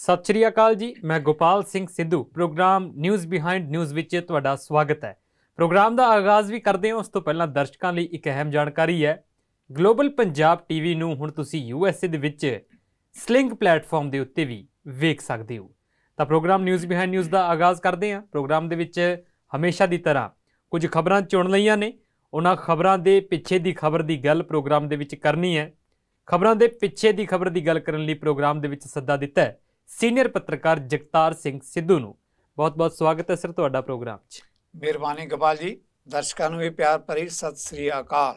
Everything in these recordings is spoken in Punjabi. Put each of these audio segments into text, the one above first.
सत श्री अकाल जी, मैं Gopal Singh Sidhu program news behind news विच तुहाडा स्वागत है। प्रोग्राम का आगाज़ भी करते हैं, उस तो पहला दर्शकों लिए एक अहम जानकारी है। ग्लोबल पंजाब टीवी नूं हुण तुसीं USA दे विच स्लिंग प्लेटफॉर्म के उत्ते भी वेख सकते हो। तो प्रोग्राम न्यूज़ बिहाइंड न्यूज़ का आगाज़ करते हैं। प्रोग्राम दे विच हमेशा की तरह कुछ खबरां चुन लईआं ने, उन्हां खबरां दे पिछे दी खबर की गल प्रोग्राम दे विच करनी है। खबरां दे पिछे दी खबर की गल करन लई प्रोग्राम दे विच सद्दा दिता है सीनियर पत्रकार जगतार सिंह सिद्धू नूं। बहुत बहुत स्वागत है सर तुहाडा प्रोग्राम च। मेहरबानी गोपाल जी, दर्शकों नूं भी प्यार भरी सत श्री अकाल।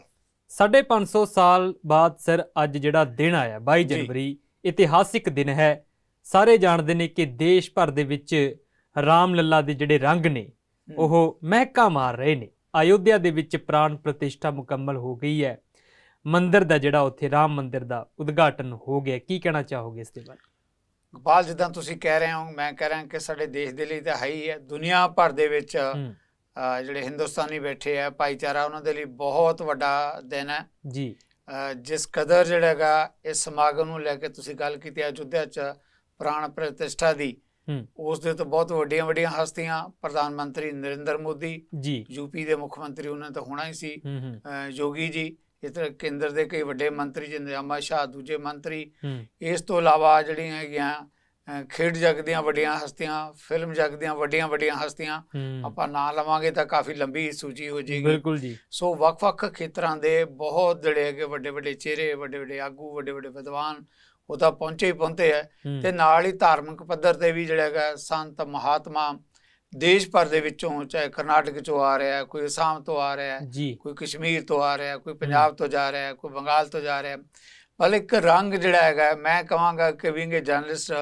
550 साल बाद सर अज जिहड़ा दिन आया 22 जनवरी इतिहासिक दिन है। सारे जानते हैं कि देश भर दे विच राम लला दे जिहड़े रंग ने ओह महका मार रहे ने। अयोध्या दे विच प्राण प्रतिष्ठा मुकम्मल हो गई है। मंदिर दा जिहड़ा उत्थे राम मंदिर दा उद्घाटन हो गया। की कहना चाहोगे इस दे बारे? गोपाल, जिद्दां तुसीं कह रहे हो मैं कह रहा कि साडे देश दे लई तां है ही है। दुनिया भर दे विच ਜਿਹੜੇ ਹਿੰਦੁਸਤਾਨੀ ਬੈਠੇ ਆ ਭਾਈਚਾਰਾ, ਉਹਨਾਂ ਦੇ ਲਈ ਬਹੁਤ ਵੱਡਾ ਦਿਨ ਹੈ ਜੀ। ਜਿਸ ਕਦਰ ਜਿਹੜਾ ਹੈਗਾ ਇਸ ਸਮਾਗਮ ਨੂੰ ਲੈ ਕੇ ਤੁਸੀਂ ਗੱਲ ਕੀਤੀ ਅਯੁੱਧਿਆ 'ਚ ਪ੍ਰਾਣ ਪ੍ਰਤਿਸ਼ਠਾ ਦੀ, ਉਸ ਦੇ ਤੋਂ ਬਹੁਤ ਵੱਡੀਆਂ ਵੱਡੀਆਂ ਹਸਤੀਆਂ ਪ੍ਰਧਾਨ ਮੰਤਰੀ ਨਰਿੰਦਰ ਮੋਦੀ ਜੀ, ਯੂਪੀ ਦੇ ਮੁੱਖ ਮੰਤਰੀ ਉਹਨਾਂ ਤਾਂ ਹੋਣਾ ਹੀ ਸੀ, ਯੋਗੀ ਜੀ, ਇਸ ਤਰ੍ਹਾਂ ਕੇਂਦਰ ਦੇ ਕਈ ਵੱਡੇ ਮੰਤਰੀ ਜਿਵੇਂ ਅਮਿਤ ਸ਼ਾਹ, ਦੂਜੇ ਮੰਤਰੀ। ਇਸ ਤੋਂ ਇਲਾਵਾ ਜਿਹੜੀਆਂ ਹੈਗੀਆਂ ਖੇਡ ਜਗ ਦੀਆਂ ਵੱਡੀਆਂ ਹਸਤੀਆਂ, ਫਿਲਮ ਜਗ ਦੀਆਂ ਵੱਡੀਆਂ ਵੱਡੀਆਂ ਹਸਤੀਆਂ, ਆਪਾਂ ਨਾਂ ਲਵਾਂਗੇ ਤਾਂ ਕਾਫੀ ਲੰਬੀ ਸੂਚੀ ਹੋ ਜਾਏਗੀ। ਬਿਲਕੁਲ ਜੀ। ਸੋ ਵੱਖ-ਵੱਖ ਖੇਤਰਾਂ ਦੇ ਬਹੁਤ ਜਿਹੜੇ ਹੈਗੇ ਵੱਡੇ ਵੱਡੇ ਚਿਹਰੇ, ਵੱਡੇ ਵੱਡੇ ਆਗੂ, ਵੱਡੇ ਵੱਡੇ ਵਿਦਵਾਨ ਉਹ ਤਾਂ ਪਹੁੰਚੇ ਹੀ ਪਹੁੰਚੇ ਹੈ। ਤੇ ਨਾਲ ਹੀ ਧਾਰਮਿਕ ਪੱਧਰ ਤੇ ਵੀ ਜਿਹੜਾ ਹੈਗਾ ਸੰਤ ਮਹਾਤਮਾ ਦੇਸ਼ ਭਰ ਦੇ ਵਿੱਚੋਂ, ਚਾਹੇ ਕਰਨਾਟਕ ਚੋਂ ਆ ਰਿਹਾ, ਕੋਈ ਅਸਾਮ ਤੋਂ ਆ ਰਿਹਾ, ਕੋਈ ਕਸ਼ਮੀਰ ਤੋਂ ਆ ਰਿਹਾ, ਕੋਈ ਪੰਜਾਬ ਤੋਂ ਜਾ ਰਿਹਾ, ਕੋਈ ਬੰਗਾਲ ਤੋਂ ਜਾ ਰਿਹਾ। ਮਤਲਬ ਇੱਕ ਰੰਗ ਜਿਹੜਾ ਹੈਗਾ, ਮੈਂ ਕਹਾਂਗਾ ਕਿ ਬੀਇੰਗ ਏ ਜਰਨਲਿਸਟ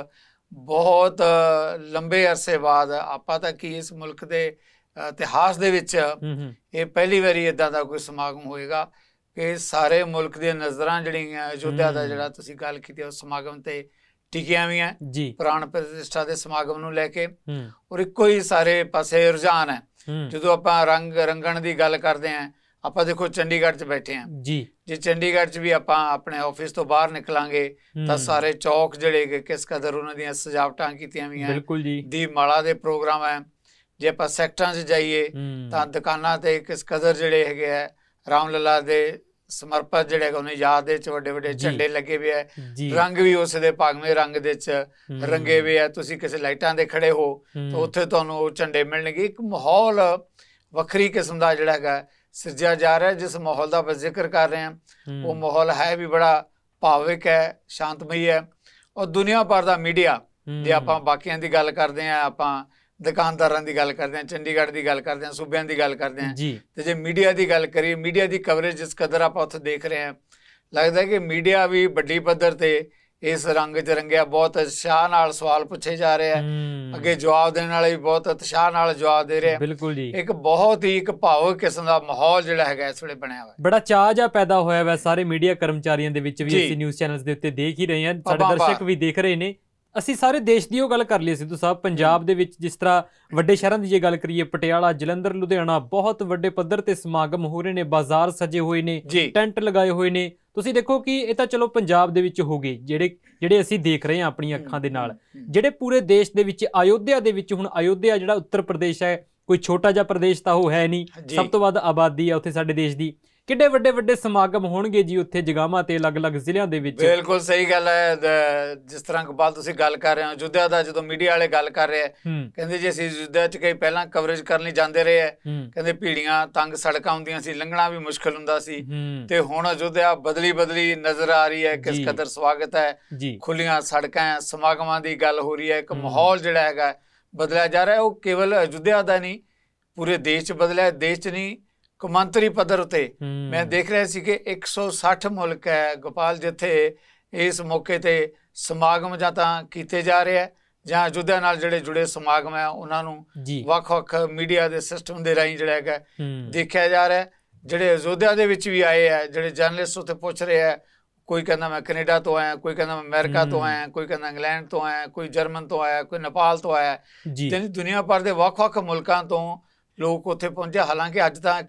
ਬਹੁਤ ਲੰਬੇ ਅਰਸੇ ਬਾਅਦ ਆਪਾਂ ਤਾਂ ਕੀ ਇਸ ਮੁਲਕ ਦੇ ਇਤਿਹਾਸ ਦੇ ਵਿੱਚ ਇਹ ਪਹਿਲੀ ਵਾਰੀ ਇੱਦਾਂ ਦਾ ਕੋਈ ਸਮਾਗਮ ਹੋਏਗਾ ਕਿ ਸਾਰੇ ਮੁਲਕ ਦੀਆਂ ਨਜ਼ਰਾਂ ਜਿਹੜੀਆਂ ਅਯੁੱਧਿਆ ਦਾ ਜਿਹੜਾ ਤੁਸੀਂ ਗੱਲ ਕੀਤੀ ਉਸ ਸਮਾਗਮ ਤੇ ਟਿਕੀਆਂ ਵੀ ਹੈ ਪ੍ਰਾਣ ਪ੍ਰਤਿਸ਼ਠਾ ਦੇ ਸਮਾਗਮ ਨੂੰ ਲੈ ਕੇ। ਔਰ ਇੱਕੋ ਹੀ ਸਾਰੇ ਪਾਸੇ ਰੁਝਾਨ ਹੈ। ਜਦੋਂ ਆਪਾਂ ਰੰਗ ਰੰਗਣ ਦੀ ਗੱਲ ਕਰਦੇ ਹਾਂ, ਆਪਾਂ ਦੇਖੋ ਚੰਡੀਗੜ੍ਹ 'ਚ ਬੈਠੇ ਹਾਂ ਜੀ, ਜੇ ਚੰਡੀਗੜ੍ਹ 'ਚ ਵੀ ਆਪਾਂ ਆਪਣੇ ਆਫਿਸ ਤੋਂ ਬਾਹਰ ਨਿਕਲਾਂਗੇ ਤਾਂ ਸਾਰੇ ਚੌਕ ਜਿਹੜੇ ਕਿਸ ਕਦਰ ਉਹਨਾਂ ਦੀਆਂ ਸਜਾਵਟਾਂ ਕੀਤੀਆਂ ਵੀ ਹੈ, ਦੀਪਮਾਲਾ ਦੇ ਪ੍ਰੋਗਰਾਮ ਹੈ। ਜੇ ਆਪਾਂ ਸੈਕਟਰਾਂ 'ਚ ਜਾਈਏ ਤਾਂ ਦੁਕਾਨਾਂ ਤੇ ਕਿਸ ਕਦਰ ਜਿਹੜੇ ਹੈਗੇ ਹੈ ਰਾਮ ਲਲਾ ਦੇ ਸਮਰਪਿਤ ਜਿਹੜੇ ਹੈਗੇ ਉਹਨੇ ਯਾਦ ਦੇ 'ਚ ਵੱਡੇ ਵੱਡੇ ਝੰਡੇ ਲੱਗੇ ਵੀ ਹੈ, ਰੰਗ ਵੀ ਉਸ ਦੇ ਭਾਗਵੇਂ ਰੰਗ ਦੇ 'ਚ ਰੰਗੇ ਵੀ ਹੈ। ਤੁਸੀਂ ਕਿਸੇ ਲਾਈਟਾਂ ਦੇ ਖੜੇ ਹੋ ਤਾਂ ਉੱਥੇ ਤੁਹਾਨੂੰ ਉਹ ਝੰਡੇ ਮਿਲਣਗੇ। ਇੱਕ ਮਾਹੌਲ ਵੱਖਰੀ ਕਿਸਮ ਦਾ ਜਿਹੜਾ ਹੈਗਾ ਸਿਰਜਿਆ ਜਾ ਰਿਹਾ। ਜਿਸ ਮਾਹੌਲ ਦਾ ਆਪਾਂ ਜ਼ਿਕਰ ਕਰ ਰਹੇ ਹਾਂ ਉਹ ਮਾਹੌਲ ਹੈ ਵੀ ਬੜਾ ਭਾਵਿਕ ਹੈ, ਸ਼ਾਂਤਮਈ ਹੈ। ਔਰ ਦੁਨੀਆ ਭਰ ਦਾ ਮੀਡੀਆ, ਜੇ ਆਪਾਂ ਬਾਕੀਆਂ ਦੀ ਗੱਲ ਕਰਦੇ ਹਾਂ, ਆਪਾਂ ਦੁਕਾਨਦਾਰਾਂ ਦੀ ਗੱਲ ਕਰਦੇ ਹਾਂ, ਚੰਡੀਗੜ੍ਹ ਦੀ ਗੱਲ ਕਰਦੇ ਹਾਂ, ਸੂਬਿਆਂ ਦੀ ਗੱਲ ਕਰਦੇ ਹਾਂ, ਤੇ ਜੇ ਮੀਡੀਆ ਦੀ ਗੱਲ ਕਰੀਏ, ਮੀਡੀਆ ਦੀ ਕਵਰੇਜ ਜਿਸ ਕਦਰ ਆਪਾਂ ਉੱਥੇ ਦੇਖ ਰਹੇ ਹਾਂ, ਲੱਗਦਾ ਕਿ ਮੀਡੀਆ ਵੀ ਵੱਡੀ ਪੱਧਰ ਤੇ ਇਸ ਰੰਗ 'ਚ ਰੰਗਿਆ। ਬਹੁਤ ਉਤਸ਼ਾਹ ਨਾਲ ਸਵਾਲ ਪੁੱਛੇ ਜਾ ਰਹੇ ਆ, ਅੱਗੇ ਜਵਾਬ ਦੇਣ ਵਾਲੇ ਵੀ ਬਹੁਤ ਉਤਸ਼ਾਹ ਨਾਲ ਜਵਾਬ ਦੇ ਰਹੇ ਆ। ਬਿਲਕੁਲ ਜੀ। ਇੱਕ ਬਹੁਤ ਹੀ ਇੱਕ ਭਾਵੁਕ ਕਿਸਮ ਦਾ ਮਾਹੌਲ ਜਿਹੜਾ ਹੈਗਾ ਇਸ ਵੇਲੇ ਬਣਿਆ ਹੋਇਆ, ਬੜਾ ਚਾਅ ਜਿਹਾ ਪੈਦਾ ਹੋਇਆ ਵਾ ਸਾਰੇ ਮੀਡੀਆ ਕਰਮਚਾਰੀਆਂ ਦੇ ਵਿੱਚ ਵੀ। ਅਸੀਂ ਨਿਊਜ਼ ਚੈਨਲਸ ਦੇ ਉੱਤੇ ਦੇਖ ਹੀ ਰਹੇ ਹਾਂ, ਸਾਡੇ ਦਰਸ਼ਕ ਵੀ ਦੇਖ ਰਹੇ ਨੇ। ਅਸੀਂ ਸਾਰੇ ਦੇਸ਼ ਦੀ ਉਹ ਗੱਲ ਕਰ ਲਈ ਸਿੱਧੂ ਸਾਹਿਬ। ਪੰਜਾਬ ਦੇ ਵਿੱਚ ਜਿਸ ਤਰ੍ਹਾਂ ਵੱਡੇ ਸ਼ਹਿਰਾਂ ਦੀ ਜੇ ਗੱਲ ਕਰੀਏ, ਪਟਿਆਲਾ, ਜਲੰਧਰ, ਲੁਧਿਆਣਾ, ਬਹੁਤ ਵੱਡੇ ਪੱਧਰ ਤੇ ਸਮਾਗਮ ਹੋ ਰਹੇ ਨੇ, ਬਾਜ਼ਾਰ ਸਜੇ ਹੋਏ ਨੇ, ਟੈਂਟ ਲਗਾਏ ਹੋਏ ਨੇ। ਤੁਸੀਂ ਦੇਖੋ ਕਿ ਇਹ ਤਾਂ ਚਲੋ ਪੰਜਾਬ ਦੇ ਵਿੱਚ ਹੋ ਗਏ ਜਿਹੜੇ ਅਸੀਂ ਦੇਖ ਰਹੇ ਹਾਂ ਆਪਣੀਆਂ ਅੱਖਾਂ ਦੇ ਨਾਲ। ਜਿਹੜੇ ਪੂਰੇ ਦੇਸ਼ ਦੇ ਵਿੱਚ ਅਯੋਧਿਆ ਦੇ ਵਿੱਚ, ਹੁਣ ਅਯੋਧਿਆ ਜਿਹੜਾ ਉੱਤਰ ਪ੍ਰਦੇਸ਼ ਹੈ, ਕੋਈ ਛੋਟਾ ਜਿਹਾ ਪ੍ਰਦੇਸ਼ ਤਾਂ ਉਹ ਹੈ ਨਹੀਂ, ਸਭ ਤੋਂ ਵੱਧ ਆਬਾਦੀ ਹੈ ਉੱਥੇ ਸਾਡੇ ਦੇਸ਼ ਦੀ। ਕਿੱਡੇ ਵੱਡੇ ਵੱਡੇ ਸਮਾਗਮ ਹੋਣਗੇ ਜੀ ਉੱਥੇ ਜਗ੍ਹਾਵਾਂ ਤੇ ਅਲੱਗ-ਅਲੱਗ ਜ਼ਿਲ੍ਹਿਆਂ ਦੇ ਵਿੱਚ। ਬਿਲਕੁਲ ਸਹੀ ਗੱਲ ਹੈ। ਜਿਸ ਤਰ੍ਹਾਂ ਇਕਬਾਲ ਤੁਸੀਂ ਗੱਲ ਕਰ ਰਹੇ ਹੋ ਅਯੁੱਧਿਆ ਦਾ, ਜਦੋਂ ਮੀਡੀਆ ਵਾਲੇ ਗੱਲ ਕਰ ਰਹੇ ਆ, ਕਹਿੰਦੇ ਜੀ ਅਸੀਂ ਅਯੁੱਧਿਆ 'ਚ ਕਈ ਪਹਿਲਾਂ ਕਵਰੇਜ ਕਰਨ ਲਈ ਜਾਂਦੇ ਰਹੇ ਹੈ, ਕਹਿੰਦੇ ਭੀੜੀਆਂ ਤੰਗ ਸੜਕਾਂ ਹੁੰਦੀਆਂ ਸੀ, ਲੰਘਣਾ ਵੀ ਮੁਸ਼ਕਿਲ ਹੁੰਦਾ ਸੀ, ਤੇ ਹੁਣ ਅਯੁੱਧਿਆ ਬਦਲੀ ਨਜ਼ਰ ਆ ਰਹੀ ਹੈ। ਕਿਸ ਕਦਰ ਸਵਾਗਤ ਹੈ, ਖੁੱਲੀਆਂ ਸੜਕਾਂ, ਸਮਾਗਮਾਂ ਦੀ ਗੱਲ ਹੋ ਰਹੀ ਹੈ। ਇੱਕ ਮਾਹੌਲ ਜਿਹੜਾ ਹੈਗਾ ਬਦਲਿਆ ਜਾ ਰਿਹਾ। ਉਹ ਕੇਵਲ ਅਯੁੱਧਿਆ ਦਾ ਨਹੀਂ, ਪੂਰੇ ਦੇਸ਼ 'ਚ ਬਦਲਿਆ। ਦੇਸ਼ 'ਚ ਨਹੀਂ, ਕੌਮਾਂਤਰੀ ਪੱਧਰ ਉੱਤੇ ਮੈਂ ਦੇਖ ਰਿਹਾ ਸੀ ਕਿ 160 ਮੁਲਕ ਹੈ ਗੋਪਾਲ, ਜਿੱਥੇ ਇਸ ਮੌਕੇ ਤੇ ਸਮਾਗਮ ਜਾਂ ਤਾਂ ਕੀਤੇ ਜਾ ਰਹੇ ਹੈ ਜਾਂ ਅਯੁੱਧਿਆ ਨਾਲ ਜਿਹੜੇ ਜੁੜੇ ਸਮਾਗਮ ਹੈ ਉਹਨਾਂ ਨੂੰ ਵੱਖ-ਵੱਖ ਮੀਡੀਆ ਦੇ ਸਿਸਟਮ ਦੇ ਰਾਹੀਂ ਜਿਹੜਾ ਹੈਗਾ ਦੇਖਿਆ ਜਾ ਰਿਹਾ। ਜਿਹੜੇ ਅਯੁੱਧਿਆ ਦੇ ਵਿੱਚ ਵੀ ਆਏ ਹੈ, ਜਿਹੜੇ ਜਰਨਲਿਸਟ ਉੱਥੇ ਪੁੱਛ ਰਹੇ ਹੈ, ਕੋਈ ਕਹਿੰਦਾ ਮੈਂ ਕੈਨੇਡਾ ਤੋਂ ਆਇਆ, ਕੋਈ ਕਹਿੰਦਾ ਮੈਂ ਅਮਰੀਕਾ ਤੋਂ ਆਇਆ, ਕੋਈ ਕਹਿੰਦਾ ਇੰਗਲੈਂਡ ਤੋਂ ਆਇਆ, ਕੋਈ ਜਰਮਨ ਤੋਂ ਆਇਆ, ਕੋਈ ਨੇਪਾਲ ਤੋਂ ਆਇਆ। ਦੁਨੀਆ ਭਰ ਦੇ ਵੱਖ-ਵੱਖ ਮੁਲਕਾਂ ਤੋਂ ਲੋਕ ਉੱਥੇ ਪਹੁੰਚੇ। ਹਾਲਾਂਕਿ ਅੱਜ ਤਾਂ ਇੱਕ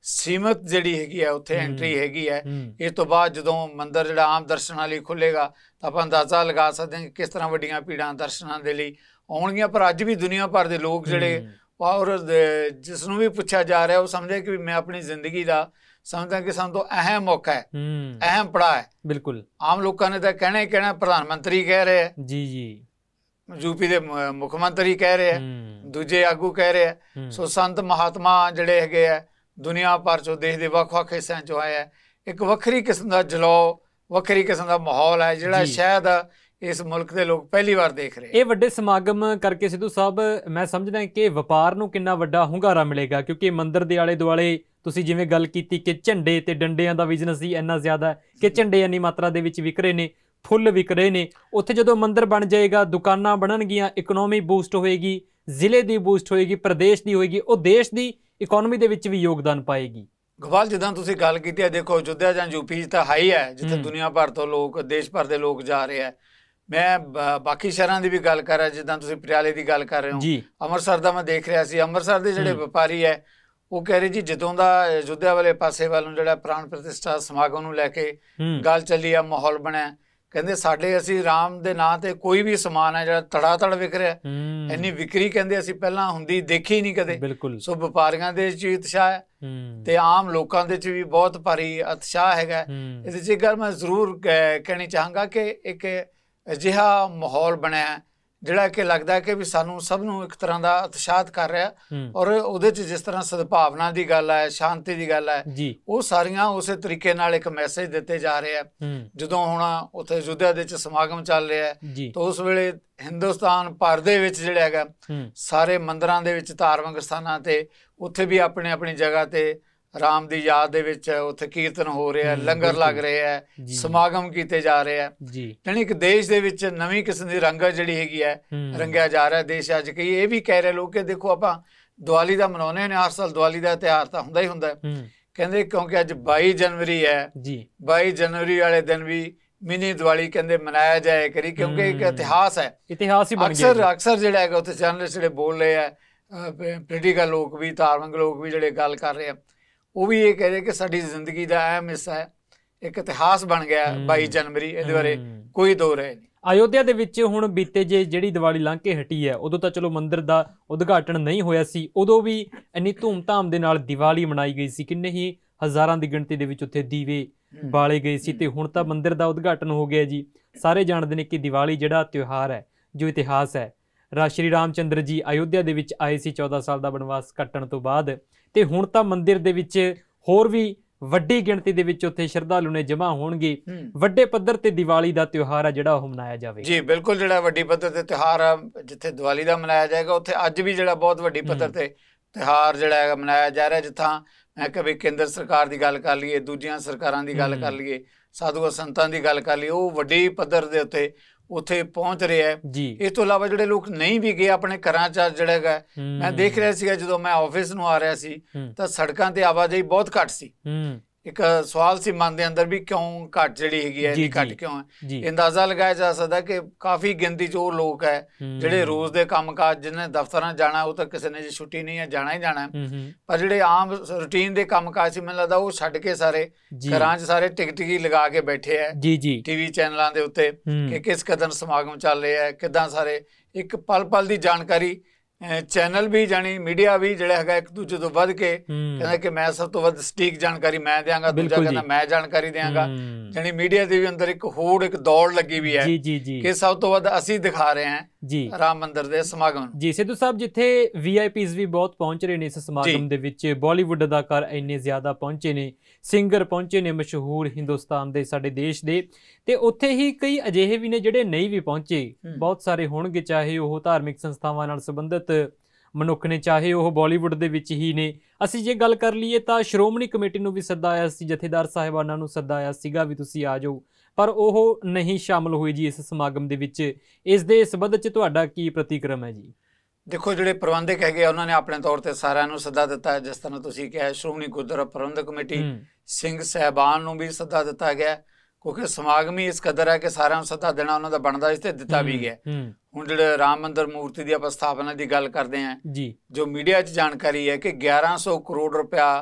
ਸੀਮਤ ਜਿਹੜੀ ਹੈਗੀ ਹੈ ਉੱਥੇ ਐਂਟਰੀ ਹੈਗੀ ਹੈ। ਇਸ ਤੋਂ ਬਾਅਦ ਜਦੋਂ ਮੰਦਿਰ ਜਿਹੜਾ ਆਮ ਦਰਸ਼ਨਾਂ ਲਈ ਖੁੱਲੇਗਾ ਤਾਂ ਆਪਾਂ ਅੰਦਾਜ਼ਾ ਲਗਾ ਸਕਦੇ ਹਾਂ ਕਿ ਕਿਸ ਤਰ੍ਹਾਂ ਵੱਡੀਆਂ ਭੀੜਾਂ ਦਰਸ਼ਨਾਂ ਦੇ ਲਈ ਆਉਣਗੀਆਂ। ਪਰ ਅੱਜ ਵੀ ਦੁਨੀਆ ਭਰ ਦੇ ਲੋਕ ਜਿਹੜੇ ਔਰ ਜਿਸ ਨੂੰ ਵੀ ਪੁੱਛਿਆ ਜਾ ਰਿਹਾ ਉਹ ਸਮਝੇ ਕਿ ਮੈਂ ਆਪਣੀ ਜ਼ਿੰਦਗੀ ਦਾ ਸਮਝਦਾ ਕਿ ਸਭ ਤੋਂ ਅਹਿਮ ਮੌਕਾ ਹੈ, ਅਹਿਮ ਪੜਾਅ ਹੈ। ਬਿਲਕੁਲ ਆਮ ਲੋਕਾਂ ਨੇ ਤਾਂ ਕਹਿਣਾ ਹੀ ਕਹਿਣਾ, ਪ੍ਰਧਾਨ ਮੰਤਰੀ ਕਹਿ ਰਹੇ ਹੈ ਜੀ ਜੀ, ਯੂਪੀ ਦੇ ਮੁੱਖ ਮੰਤਰੀ ਕਹਿ ਰਹੇ ਹੈ, ਦੂਜੇ ਆਗੂ ਕਹਿ ਰਹੇ ਹੈ। ਸੋ ਸੰਤ ਮਹਾਤਮਾ ਜਿਹੜੇ ਹੈਗੇ ਆ ਦੁਨੀਆ ਭਰ ਚੋਂ, ਦੇਸ਼ ਦੇ ਵੱਖ-ਵੱਖ ਹਿੱਸਿਆਂ ਚੋਂ ਆਏ ਹੈ। ਇੱਕ ਵੱਖਰੀ ਕਿਸਮ ਦਾ ਜਲਾਓ, ਵੱਖਰੀ ਕਿਸਮ ਦਾ ਮਾਹੌਲ ਹੈ ਜਿਹੜਾ ਸ਼ਾਇਦ ਇਸ ਮੁਲਕ ਦੇ ਲੋਕ ਪਹਿਲੀ ਵਾਰ ਦੇਖ ਰਹੇ। ਇਹ ਵੱਡੇ ਸਮਾਗਮ ਕਰਕੇ ਸਿੱਧੂ ਸਾਹਿਬ ਮੈਂ ਸਮਝਦਾ ਕਿ ਵਪਾਰ ਨੂੰ ਕਿੰਨਾ ਵੱਡਾ ਹੁੰਗਾਰਾ ਮਿਲੇਗਾ, ਕਿਉਂਕਿ ਮੰਦਿਰ ਦੇ ਆਲੇ ਦੁਆਲੇ ਤੁਸੀਂ ਜਿਵੇਂ ਗੱਲ ਕੀਤੀ ਕਿ ਝੰਡੇ ਤੇ ਡੰਡਿਆਂ ਦਾ ਬਿਜ਼ਨਸ ਹੀ ਇੰਨਾ ਜ਼ਿਆਦਾ ਕਿ ਝੰਡੇ ਇੰਨੀ ਮਾਤਰਾ ਦੇ ਵਿੱਚ ਵਿਕ ਰਹੇ ਨੇ, ਫੁੱਲ ਵਿਕ ਰਹੇ ਨੇ। ਉੱਥੇ ਜਦੋਂ ਮੰਦਿਰ ਬਣ ਜਾਏਗਾ, ਦੁਕਾਨਾਂ ਬਣਨਗੀਆਂ, ਇਕਨੋਮੀ ਬੂਸਟ ਹੋਏਗੀ, ਜ਼ਿਲ੍ਹੇ ਦੀ ਬੂਸਟ ਹੋਏਗੀ, ਪ੍ਰਦੇਸ਼ ਦੀ ਹੋਏਗੀ, ਉਹ ਦੇਸ਼ ਦੀ ਇਕਨੋਮੀ ਦੇ ਵਿੱਚ ਵੀ ਯੋਗਦਾਨ ਪਾਏਗੀ। ਗੋਪਾਲ, ਜਿੱਦਾਂ ਤੁਸੀਂ ਗੱਲ ਕੀਤੀ ਹੈ, ਦੇਖੋ ਅਯੁੱਧਿਆ ਜਾਂ ਯੂਪੀ ਤਾਂ ਹਾਈ ਹੈ ਜਿੱਥੇ ਦੁਨੀਆ ਭਰ ਤੋਂ ਲੋਕ, ਦੇਸ਼ ਭਰ ਦੇ ਲੋਕ ਜਾ ਰਹੇ ਹੈ। ਮੈਂ ਬਾਕੀ ਸ਼ਹਿਰਾਂ ਦੀ ਵੀ ਗੱਲ ਕਰ ਰਿਹਾ, ਜਿੱਦਾਂ ਤੁਸੀਂ ਪਟਿਆਲੇ ਦੀ ਗੱਲ ਕਰ ਰਹੇ ਹੋ, ਅੰਮ੍ਰਿਤਸਰ ਦਾ ਮੈਂ ਦੇਖ ਰਿਹਾ ਸੀ। ਅੰਮ੍ਰਿਤਸਰ ਦੇ ਜਿਹੜੇ ਵਪਾਰੀ ਹੈ ਉਹ ਕਹਿ ਰਹੇ ਜੀ ਜਦੋਂ ਦਾ ਅਯੁੱਧਿਆ ਵਾਲੇ ਪਾਸੇ ਵੱਲ ਨੂੰ ਜਿਹੜਾ ਪ੍ਰਾਣ ਪ੍ਰਤਿਸ਼ਠਾ ਸਮਾਗਮ ਨੂੰ ਲੈ ਕੇ ਗੱਲ ਚੱਲੀ ਆ, ਮਾਹੌਲ ਬਣਿਆ, ਕਹਿੰਦੇ ਸਾਡੇ ਅਸੀਂ ਰਾਮ ਦੇ ਨਾਂ ਤੇ ਕੋਈ ਵੀ ਸਮਾਨ ਹੈ ਜਿਹੜਾ ਤੜਾ-ਤੜ ਵਿਕ ਰਿਹਾ, ਇੰਨੀ ਵਿਕਰੀ ਕਹਿੰਦੇ ਅਸੀਂ ਪਹਿਲਾਂ ਹੁੰਦੀ ਦੇਖੀ ਨਹੀਂ ਕਦੇ। ਸੋ ਵਪਾਰੀਆਂ ਦੇ ਵਿੱਚ ਵੀ ਉਤਸ਼ਾਹ ਹੈ ਤੇ ਆਮ ਲੋਕਾਂ ਦੇ ਵਿੱਚ ਵੀ ਬਹੁਤ ਭਾਰੀ ਉਤਸ਼ਾਹ ਹੈਗਾ। ਇਹਦੇ 'ਚ ਇੱਕ ਗੱਲ ਮੈਂ ਜ਼ਰੂਰ ਕਹਿਣੀ ਚਾਹਾਂਗਾ ਕਿ ਇੱਕ ਅਜਿਹਾ ਮਾਹੌਲ ਬਣਿਆ ਜਿਹੜਾ ਕਿ ਲੱਗਦਾ ਕਿ ਵੀ ਸਾਨੂੰ ਸਭ ਨੂੰ ਇੱਕ ਤਰ੍ਹਾਂ ਦਾ ਉਤਸ਼ਾਹਿਤ ਕਰ ਰਿਹਾ, ਔਰ ਉਹਦੇ 'ਚ ਜਿਸ ਤਰ੍ਹਾਂ ਸਦਭਾਵਨਾ ਦੀ ਗੱਲ ਹੈ, ਸ਼ਾਂਤੀ ਦੀ ਗੱਲ ਹੈ, ਉਹ ਸਾਰੀਆਂ ਉਸੇ ਤਰੀਕੇ ਨਾਲ ਇੱਕ ਮੈਸੇਜ ਦਿੱਤੇ ਜਾ ਰਹੇ ਆ। ਜਦੋਂ ਹੁਣ ਉੱਥੇ ਅਯੁੱਧਿਆ ਦੇ ਵਿੱਚ ਸਮਾਗਮ ਚੱਲ ਰਿਹਾ ਹੈ ਤਾਂ ਉਸ ਵੇਲੇ ਹਿੰਦੁਸਤਾਨ ਭਰ ਦੇ ਵਿੱਚ ਜਿਹੜਾ ਹੈਗਾ ਸਾਰੇ ਮੰਦਿਰਾਂ ਦੇ ਵਿੱਚ, ਧਾਰਮਿਕ ਸਥਾਨਾਂ ਤੇ ਉੱਥੇ ਵੀ ਆਪਣੀ ਆਪਣੀ ਜਗ੍ਹਾ ਤੇ ਰਾਮ ਦੀ ਯਾਦ ਦੇ ਵਿੱਚ ਉੱਥੇ ਕੀਰਤਨ ਹੋ ਰਿਹਾ, ਲੰਗਰ ਲੱਗ ਰਿਹਾ ਹੈ, ਸਮਾਗਮ ਕੀਤੇ ਜਾ ਰਹੇ ਆ। ਯਾਨੀ ਇੱਕ ਦੇਸ਼ ਦੇ ਵਿੱਚ ਨਵੀਂ ਕਿਸਮ ਦੀ ਰੰਗਤ ਜਿਹੜੀ ਹੈਗੀ ਹੈ ਰੰਗਿਆ ਜਾ ਰਿਹਾ ਦੇਸ਼ ਅੱਜ। ਕਈ ਇਹ ਵੀ ਕਹਿ ਰਹੇ ਲੋਕ ਕਿ ਦੇਖੋ ਆਪਾਂ ਦੀਵਾਲੀ ਦਾ ਮਨਾਉਂਦੇ ਨੇ, ਹਰ ਸਾਲ ਦੀਵਾਲੀ ਦਾ ਤਿਉਹਾਰ ਤਾਂ ਹੁੰਦਾ ਹੀ ਹੁੰਦਾ, ਕਹਿੰਦੇ ਕਿਉਂਕਿ ਅੱਜ 22 ਜਨਵਰੀ ਹੈ, 22 ਜਨਵਰੀ ਵਾਲੇ ਦਿਨ ਵੀ ਮਿਨੀ ਦੀਵਾਲੀ ਕਹਿੰਦੇ ਮਨਾਇਆ ਜਾਏ ਕਰੀ, ਕਿਉਂਕਿ ਇੱਕ ਇਤਿਹਾਸ ਹੈ, ਇਤਿਹਾਸ ਹੀ ਬਣ ਗਿਆ। ਅਕਸਰ ਜਿਹੜਾ ਹੈਗਾ ਉੱਥੇ ਜਰਨਲਿਸਟ ਜਿਹੜੇ ਬੋਲ ਰਹੇ ਆ, ਪੋਲੀਟੀਕਲ ਲੋਕ ਵੀ, ਧਾਰਮਿਕ ਲੋਕ ਵੀ ਜਿਹੜੇ ਗੱਲ ਕਰ ਰਹੇ ਆ, ਉਹ ਵੀ ਇਹ ਕਹਿ ਰਹੇ ਕਿ ਸਾਡੀ ਜ਼ਿੰਦਗੀ ਦਾ ਅਹਿਮ ਹਿੱਸਾ ਹੈ, ਇੱਕ ਇਤਿਹਾਸ ਬਣ ਗਿਆ 22 ਜਨਵਰੀ, ਇਹਦੇ ਬਾਰੇ ਕੋਈ ਦੋ ਰਾਏ ਨਹੀਂ। ਅਯੋਧਿਆ ਦੇ ਵਿੱਚ ਹੁਣ ਬੀਤੇ ਜੇ ਜਿਹੜੀ ਦੀਵਾਲੀ ਲੰਘ ਕੇ ਹਟੀ ਹੈ, ਉਦੋਂ ਤਾਂ ਚਲੋ ਮੰਦਿਰ ਦਾ ਉਦਘਾਟਨ ਨਹੀਂ ਹੋਇਆ ਸੀ, ਉਦੋਂ ਵੀ ਇੰਨੀ ਧੂਮ-ਧਾਮ ਦੇ ਨਾਲ ਦੀਵਾਲੀ ਮਨਾਈ ਗਈ ਸੀ, ਕਿੰਨੇ ਹੀ ਹਜ਼ਾਰਾਂ ਦੀ ਗਿਣਤੀ ਦੇ ਵਿੱਚ ਉੱਥੇ ਦੀਵੇ ਬਾਲੇ ਗਏ ਸੀ। ਤੇ ਹੁਣ ਤਾਂ ਮੰਦਿਰ ਦਾ ਉਦਘਾਟਨ ਹੋ ਗਿਆ ਜੀ। ਸਾਰੇ ਜਾਣਦੇ ਨੇ ਕਿ ਦੀਵਾਲੀ ਜਿਹੜਾ ਤਿਉਹਾਰ ਹੈ, ਜੋ ਇਤਿਹਾਸ ਹੈ, ਸ਼੍ਰੀ ਰਾਮ ਚੰਦਰ ਜੀ ਅਯੋਧਿਆ ਦੇ ਵਿੱਚ ਆਏ ਸੀ 14 ਸਾਲ ਦਾ ਬਨਵਾਸ ਕੱਟਣ ਤੋਂ ਬਾਅਦ, ਤੇ ਹੁਣ ਤਾਂ ਮੰਦਿਰ ਦੇ ਵਿੱਚ ਹੋਰ ਵੀ ਵੱਡੀ ਗਿਣਤੀ ਦੇ ਵਿੱਚ ਉੱਥੇ ਸ਼ਰਧਾਲੂ ਨੇ ਜਮ੍ਹਾਂ ਹੋਣਗੇ। ਵੱਡੇ ਪੱਧਰ ਤੇ ਦੀਵਾਲੀ ਦਾ ਤਿਉਹਾਰ ਹੈ ਜਿਹੜਾ ਉਹ ਮਨਾਇਆ ਜਾਵੇਗਾ। ਜੀ ਬਿਲਕੁਲ, ਜਿਹੜਾ ਵੱਡੀ ਪੱਧਰ ਤੇ ਤਿਉਹਾਰ ਆ ਜਿੱਥੇ ਦੀਵਾਲੀ ਦਾ ਮਨਾਇਆ ਜਾਏਗਾ, ਉੱਥੇ ਅੱਜ ਵੀ ਜਿਹੜਾ ਬਹੁਤ ਵੱਡੀ ਪੱਧਰ ਤੇ ਤਿਉਹਾਰ ਜਿਹੜਾ ਹੈਗਾ ਮਨਾਇਆ ਜਾ ਰਿਹਾ। ਜਿੱਥਾਂ ਮੈਂ ਕਿਹਾ ਵੀ ਕੇਂਦਰ ਸਰਕਾਰ ਦੀ ਗੱਲ ਕਰ ਲਈਏ, ਦੂਜੀਆਂ ਸਰਕਾਰਾਂ ਦੀ ਗੱਲ ਕਰ ਲਈਏ, ਸਾਧੂ ਸੰਤਾਂ ਦੀ ਗੱਲ ਕਰ ਲਈਏ, ਉਹ ਵੱਡੀ ਪੱਧਰ ਦੇ ਉੱਥੇ ਪਹੁੰਚ ਰਿਹਾ ਹੈ। ਇਸ ਤੋਂ ਇਲਾਵਾ ਜਿਹੜੇ ਲੋਕ ਨਹੀਂ ਵੀ ਗਏ ਆਪਣੇ ਘਰਾਂ 'ਚ ਜਿਹੜਾ ਹੈਗਾ, ਮੈਂ ਦੇਖ ਰਿਹਾ ਸੀਗਾ ਜਦੋਂ ਮੈਂ ਆਫਿਸ ਨੂੰ ਆ ਰਿਹਾ ਸੀ ਤਾਂ ਸੜਕਾਂ ਤੇ ਆਵਾਜਾਈ ਬਹੁਤ ਘੱਟ ਸੀ। ਇੱਕ ਸਵਾਲ ਸੀ ਮਨ ਦੇ ਅੰਦਰ ਵੀ ਕਿਉਂ ਘੱਟ ਜਿਹੜੀ ਹੈਗੀ ਹੈ, ਘੱਟ ਕਿਉਂ ਹੈ। ਅੰਦਾਜ਼ਾ ਲਗਾਇਆ ਜਾ ਸਕਦਾ ਕਿ ਕਾਫੀ ਗਿਣਤੀ 'ਚ ਉਹ ਲੋਕ ਹੈ ਜਿਹੜੇ ਰੋਜ਼ ਦੇ ਕੰਮਕਾਜ, ਜਿਹਨੇ ਦਫ਼ਤਰਾਂ ਜਾਣਾ, ਉਹ ਤਾਂ ਕਿਸੇ ਨੇ ਜੇ ਛੁੱਟੀ ਨਹੀਂ ਹੈ, ਜਾਣਾ ਹੀ ਜਾਣਾ, ਪਰ ਜਿਹੜੇ ਆਮ ਰੂਟੀਨ ਦੇ ਕੰਮਕਾਜ ਸੀ ਮੈਨੂੰ ਲੱਗਦਾ ਉਹ ਛੱਡ ਕੇ ਸਾਰੇ ਘਰਾਂ 'ਚ ਸਾਰੇ ਟਿਕਟਿਕੀ ਲਗਾ ਕੇ ਬੈਠੇ ਹੈ ਟੀਵੀ ਚੈਨਲਾਂ ਦੇ ਉੱਤੇ ਕਿ ਕਿਸ ਕਦਰ ਸਮਾਗਮ ਚੱਲ ਰਿਹਾ ਹੈ, ਕਿੱਦਾਂ ਸਾਰੇ ਇੱਕ ਪਲ ਪਲ ਦੀ ਜਾਣਕਾਰੀ। ਚੈਨਲ ਵੀ ਜਾਣੀ ਮੀਡੀਆ ਵੀ ਜਿਹੜਾ ਹੈਗਾ ਇੱਕ ਦੂਜੇ ਤੋਂ ਵੱਧ ਕੇ ਕਹਿੰਦਾ ਕਿ ਮੈਂ ਸਭ ਤੋਂ ਵੱਧ ਸਟੀਕ ਜਾਣਕਾਰੀ ਮੈਂ ਦਿਆਂਗਾ, ਦੂਜਾ ਕਹਿੰਦਾ ਮੈਂ ਜਾਣਕਾਰੀ ਦਿਆਂਗਾ। ਜਾਣੀ ਮੀਡੀਆ ਦੇ ਵੀ ਅੰਦਰ ਇੱਕ ਹੋੜ, ਇੱਕ ਦੌੜ ਲੱਗੀ ਵੀ ਹੈ ਕਿ ਸਭ ਤੋਂ ਵੱਧ ਅਸੀਂ ਦਿਖਾ ਰਹੇ ਹਾਂ ਰਾਮ ਮੰਦਿਰ ਦੇ ਸਮਾਗਮ ਜੀ। ਸਿੱਧੂ ਸਾਹਿਬ, ਜਿੱਥੇ VIPs ਵੀ ਬਹੁਤ ਪਹੁੰਚ ਰਹੇ ਨੇ ਇਸ ਸਮਾਗਮ ਦੇ ਵਿੱਚ, ਬਾਲੀਵੁੱਡ ਅਦਾਕਾਰ ਇੰਨੇ ਜ਼ਿਆਦਾ ਪਹੁੰਚੇ ਨੇ, ਸਿੰਗਰ ਪਹੁੰਚੇ ਨੇ ਮਸ਼ਹੂਰ ਹਿੰਦੁਸਤਾਨ ਦੇ, ਸਾਡੇ ਦੇਸ਼ ਦੇ, ਤੇ ਉੱਥੇ ਹੀ ਕਈ ਅਜਿਹੇ ਵੀ ਨੇ ਜਿਹੜੇ ਨਹੀਂ ਵੀ ਪਹੁੰਚੇ। ਬਹੁਤ ਸਾਰੇ ਹੋਣਗੇ, ਚਾਹੇ ਉਹ ਧਾਰਮਿਕ ਸੰਸਥਾਵਾਂ ਨਾਲ ਸੰਬੰਧਿਤ ਮਨੁੱਖ ਨੇ, ਚਾਹੇ ਉਹ ਬਾਲੀਵੁੱਡ ਦੇ ਵਿੱਚ ਹੀ ਨੇ। ਅਸੀਂ ਜੇ ਗੱਲ ਕਰ ਲਈਏ ਤਾਂ ਸ਼੍ਰੋਮਣੀ ਕਮੇਟੀ ਨੂੰ ਵੀ ਸੱਦਾ ਆਇਆ ਸੀ, ਜਥੇਦਾਰ ਸਾਹਿਬਾਨਾਂ ਨੂੰ ਸੱਦਾ ਆਇਆ ਸੀਗਾ ਵੀ ਤੁਸੀਂ ਆ ਜਾਓ, ਪਰ ਉਹ ਨਹੀਂ ਸ਼ਾਮਲ ਹੋਏ ਜੀ ਇਸ ਸਮਾਗਮ ਦੇ ਵਿੱਚ। ਇਸ ਦੇ ਸੰਬੰਧ 'ਚ ਤੁਹਾਡਾ ਕੀ ਪ੍ਰਤੀਕਰਮ ਹੈ ਜੀ? ਦੇਖੋ, ਜਿਹੜੇ ਪ੍ਰਬੰਧਕ ਹੈਗੇ ਉਹਨਾਂ ਨੇ ਆਪਣੇ ਤੌਰ ਤੇ ਸਾਰਿਆਂ ਨੂੰ ਸੱਦਾ ਦਿੱਤਾ, ਜਿਸ ਤਰ੍ਹਾਂ ਤੁਸੀਂ ਕਿਹਾ ਸ਼੍ਰੋਮਣੀ ਗੁਰਦੁਆਰਾ ਪ੍ਰਬੰਧਕ ਕਮੇਟੀ, ਸਿੰਘ ਸਾਹਿਬਾਨ ਨੂੰ ਵੀ ਸੱਦਾ ਦਿੱਤਾ ਗਿਆ, ਕਿਉਂਕਿ ਸਮਾਗਮ ਹੀ ਇਸ ਕਦਰ ਹੈ ਕਿ ਸਾਰਿਆਂ ਨੂੰ ਸੱਦਾ ਦੇਣਾ ਉਹਨਾਂ ਦਾ ਬਣਦਾ ਇਸ ਤੇ ਦਿੱਤਾ ਵੀ ਗਿਆ। ਹੁਣ ਜਿਹੜੇ ਰਾਮ ਮੰਦਿਰ ਮੂਰਤੀ ਦੀ ਆਪਾਂ ਸਥਾਪਨਾ ਦੀ ਗੱਲ ਕਰਦੇ ਹਾਂ, ਜੋ ਮੀਡੀਆ 'ਚ ਜਾਣਕਾਰੀ ਹੈ ਕਿ 1100 ਕਰੋੜ ਰੁਪਇਆ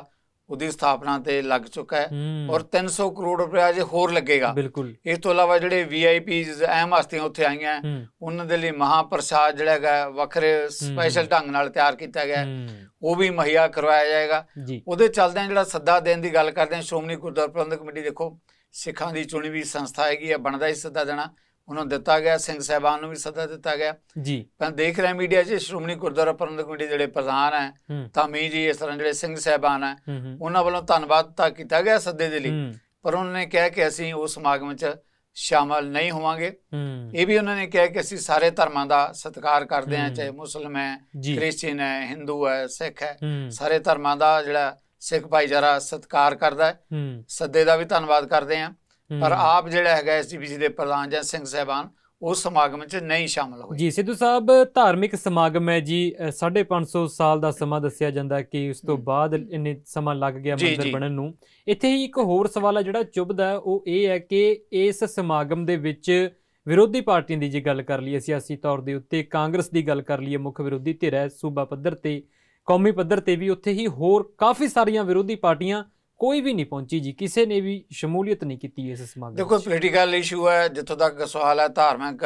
ਉਹਦੀ ਸਥਾਪਨਾ ਤੇ ਲੱਗ ਚੁੱਕਾ ਹੈ ਔਰ 300 ਕਰੋੜ ਰੁਪਇਆ ਅਜੇ ਹੋਰ ਲੱਗੇਗਾ। ਬਿਲਕੁਲ। ਇਸ ਤੋਂ ਇਲਾਵਾ ਜਿਹੜੇ VIPs ਅਹਿਮ ਹਸਤੀਆਂ ਉੱਥੇ ਆਈਆਂ ਉਹਨਾਂ ਦੇ ਲਈ ਮਹਾਪ੍ਰਸਾਦ ਜਿਹੜਾ ਹੈਗਾ ਵੱਖਰੇ ਸਪੈਸ਼ਲ ਢੰਗ ਨਾਲ ਤਿਆਰ ਕੀਤਾ ਗਿਆ, ਉਹ ਵੀ ਮੁਹੱਈਆ ਕਰਵਾਇਆ ਜਾਏਗਾ। ਉਹਦੇ ਚੱਲਦਿਆਂ ਜਿਹੜਾ ਸੱਦਾ ਦੇਣ ਦੀ ਗੱਲ ਕਰਦੇ ਹਾਂ, ਸ਼੍ਰੋਮਣੀ ਗੁਰਦੁਆਰਾ ਪ੍ਰਬੰਧਕ ਕਮੇਟੀ ਦੇਖੋ ਸਿੱਖਾਂ ਦੀ ਚੁਣੀ ਵੀ ਸੰਸਥਾ ਹੈਗੀ ਹੈ, ਬਣਦਾ ਹੀ ਸੱਦਾ ਦੇਣਾ, ਉਹਨਾਂ ਨੂੰ ਦਿੱਤਾ ਗਿਆ। ਸਿੰਘ ਸਾਹਿਬਾਨ ਨੂੰ ਵੀ ਸੱਦਾ ਦਿੱਤਾ ਗਿਆ ਜੀ। ਮੈਂ ਦੇਖ ਰਿਹਾ ਮੀਡੀਆ 'ਚ ਸ਼੍ਰੋਮਣੀ ਗੁਰਦੁਆਰਾ ਪ੍ਰਬੰਧਕ ਕਮੇਟੀ ਜਿਹੜੇ ਪ੍ਰਧਾਨ ਹੈ ਧਾਮੀ ਜੀ, ਇਸ ਤਰ੍ਹਾਂ ਜਿਹੜੇ ਸਿੰਘ ਸਾਹਿਬਾਨ ਹੈ, ਉਹਨਾਂ ਵੱਲੋਂ ਧੰਨਵਾਦ ਤਾਂ ਕੀਤਾ ਗਿਆ ਸੱਦੇ ਦੇ ਲਈ, ਪਰ ਉਹਨਾਂ ਨੇ ਕਿਹਾ ਕਿ ਅਸੀਂ ਉਸ ਸਮਾਗਮ 'ਚ ਸ਼ਾਮਲ ਨਹੀਂ ਹੋਵਾਂਗੇ। ਇਹ ਵੀ ਉਹਨਾਂ ਨੇ ਕਿਹਾ ਕਿ ਅਸੀਂ ਸਾਰੇ ਧਰਮਾਂ ਦਾ ਸਤਿਕਾਰ ਕਰਦੇ ਹਾਂ, ਚਾਹੇ ਮੁਸਲਿਮ ਹੈ, ਕ੍ਰਿਸਚੀਅਨ ਹੈ, ਹਿੰਦੂ ਹੈ, ਸਿੱਖ ਹੈ, ਸਾਰੇ ਧਰਮਾਂ ਦਾ ਜਿਹੜਾ ਸਿੱਖ ਭਾਈਚਾਰਾ ਸਤਿਕਾਰ ਕਰਦਾ ਹੈ। ਸੱਦੇ ਦਾ ਵੀ ਧੰਨਵਾਦ ਕਰਦੇ ਹਾਂ, ਪਰ ਆਪ ਜਿਹੜਾ ਹੈਗਾ SGPC ਦੇ ਪ੍ਰਧਾਨ ਜਾਂ ਸਿੰਘ ਸਾਹਿਬਾਨ ਉਸ ਸਮਾਗਮ 'ਚ ਨਹੀਂ ਸ਼ਾਮਲ ਹੋਏ। ਜੀ ਸਿੱਧੂ ਸਾਹਿਬ, ਧਾਰਮਿਕ ਸਮਾਗਮ ਹੈ ਜੀ, 550 ਸਾਲ ਦਾ ਸਮਾਂ ਦੱਸਿਆ ਜਾਂਦਾ ਕਿ ਉਸ ਤੋਂ ਬਾਅਦ ਇੰਨੇ ਸਮਾਂ ਲੱਗ ਗਿਆ ਮੰਦਿਰ ਬਣਨ ਨੂੰ। ਇੱਥੇ ਹੀ ਇੱਕ ਹੋਰ ਸਵਾਲ ਹੈ ਜਿਹੜਾ ਚੁੱਭਦਾ ਹੈ, ਉਹ ਇਹ ਹੈ ਕਿ ਇਸ ਸਮਾਗਮ ਦੇ ਵਿੱਚ ਵਿਰੋਧੀ ਪਾਰਟੀਆਂ ਦੀ ਜੇ ਗੱਲ ਕਰ ਲਈਏ, ਸਿਆਸੀ ਤੌਰ ਦੇ ਉੱਤੇ ਕਾਂਗਰਸ ਦੀ ਗੱਲ ਕਰ ਲਈਏ, ਮੁੱਖ ਵਿਰੋਧੀ ਧਿਰ ਹੈ ਸੂਬਾ ਪੱਧਰ ਤੇ, ਕੌਮੀ ਪੱਧਰ ਤੇ ਵੀ, ਉੱਥੇ ਹੀ ਹੋਰ ਕਾਫੀ ਸਾਰੀਆਂ ਵਿਰੋਧੀ ਪਾਰਟੀਆਂ, ਕੋਈ ਵੀ ਨਹੀਂ ਪਹੁੰਚੀ ਜੀ, ਕਿਸੇ ਨੇ ਵੀ ਸ਼ਮੂਲੀਅਤ ਨਹੀਂ ਕੀਤੀ ਇਸ ਸਮਾਗਮ। ਦੇਖੋ ਪੋਲੀਟੀਕਲ ਇਸ਼ੂ ਹੈ, ਜਿੱਥੋਂ ਤੱਕ ਸਵਾਲ ਹੈ ਧਾਰਮਿਕ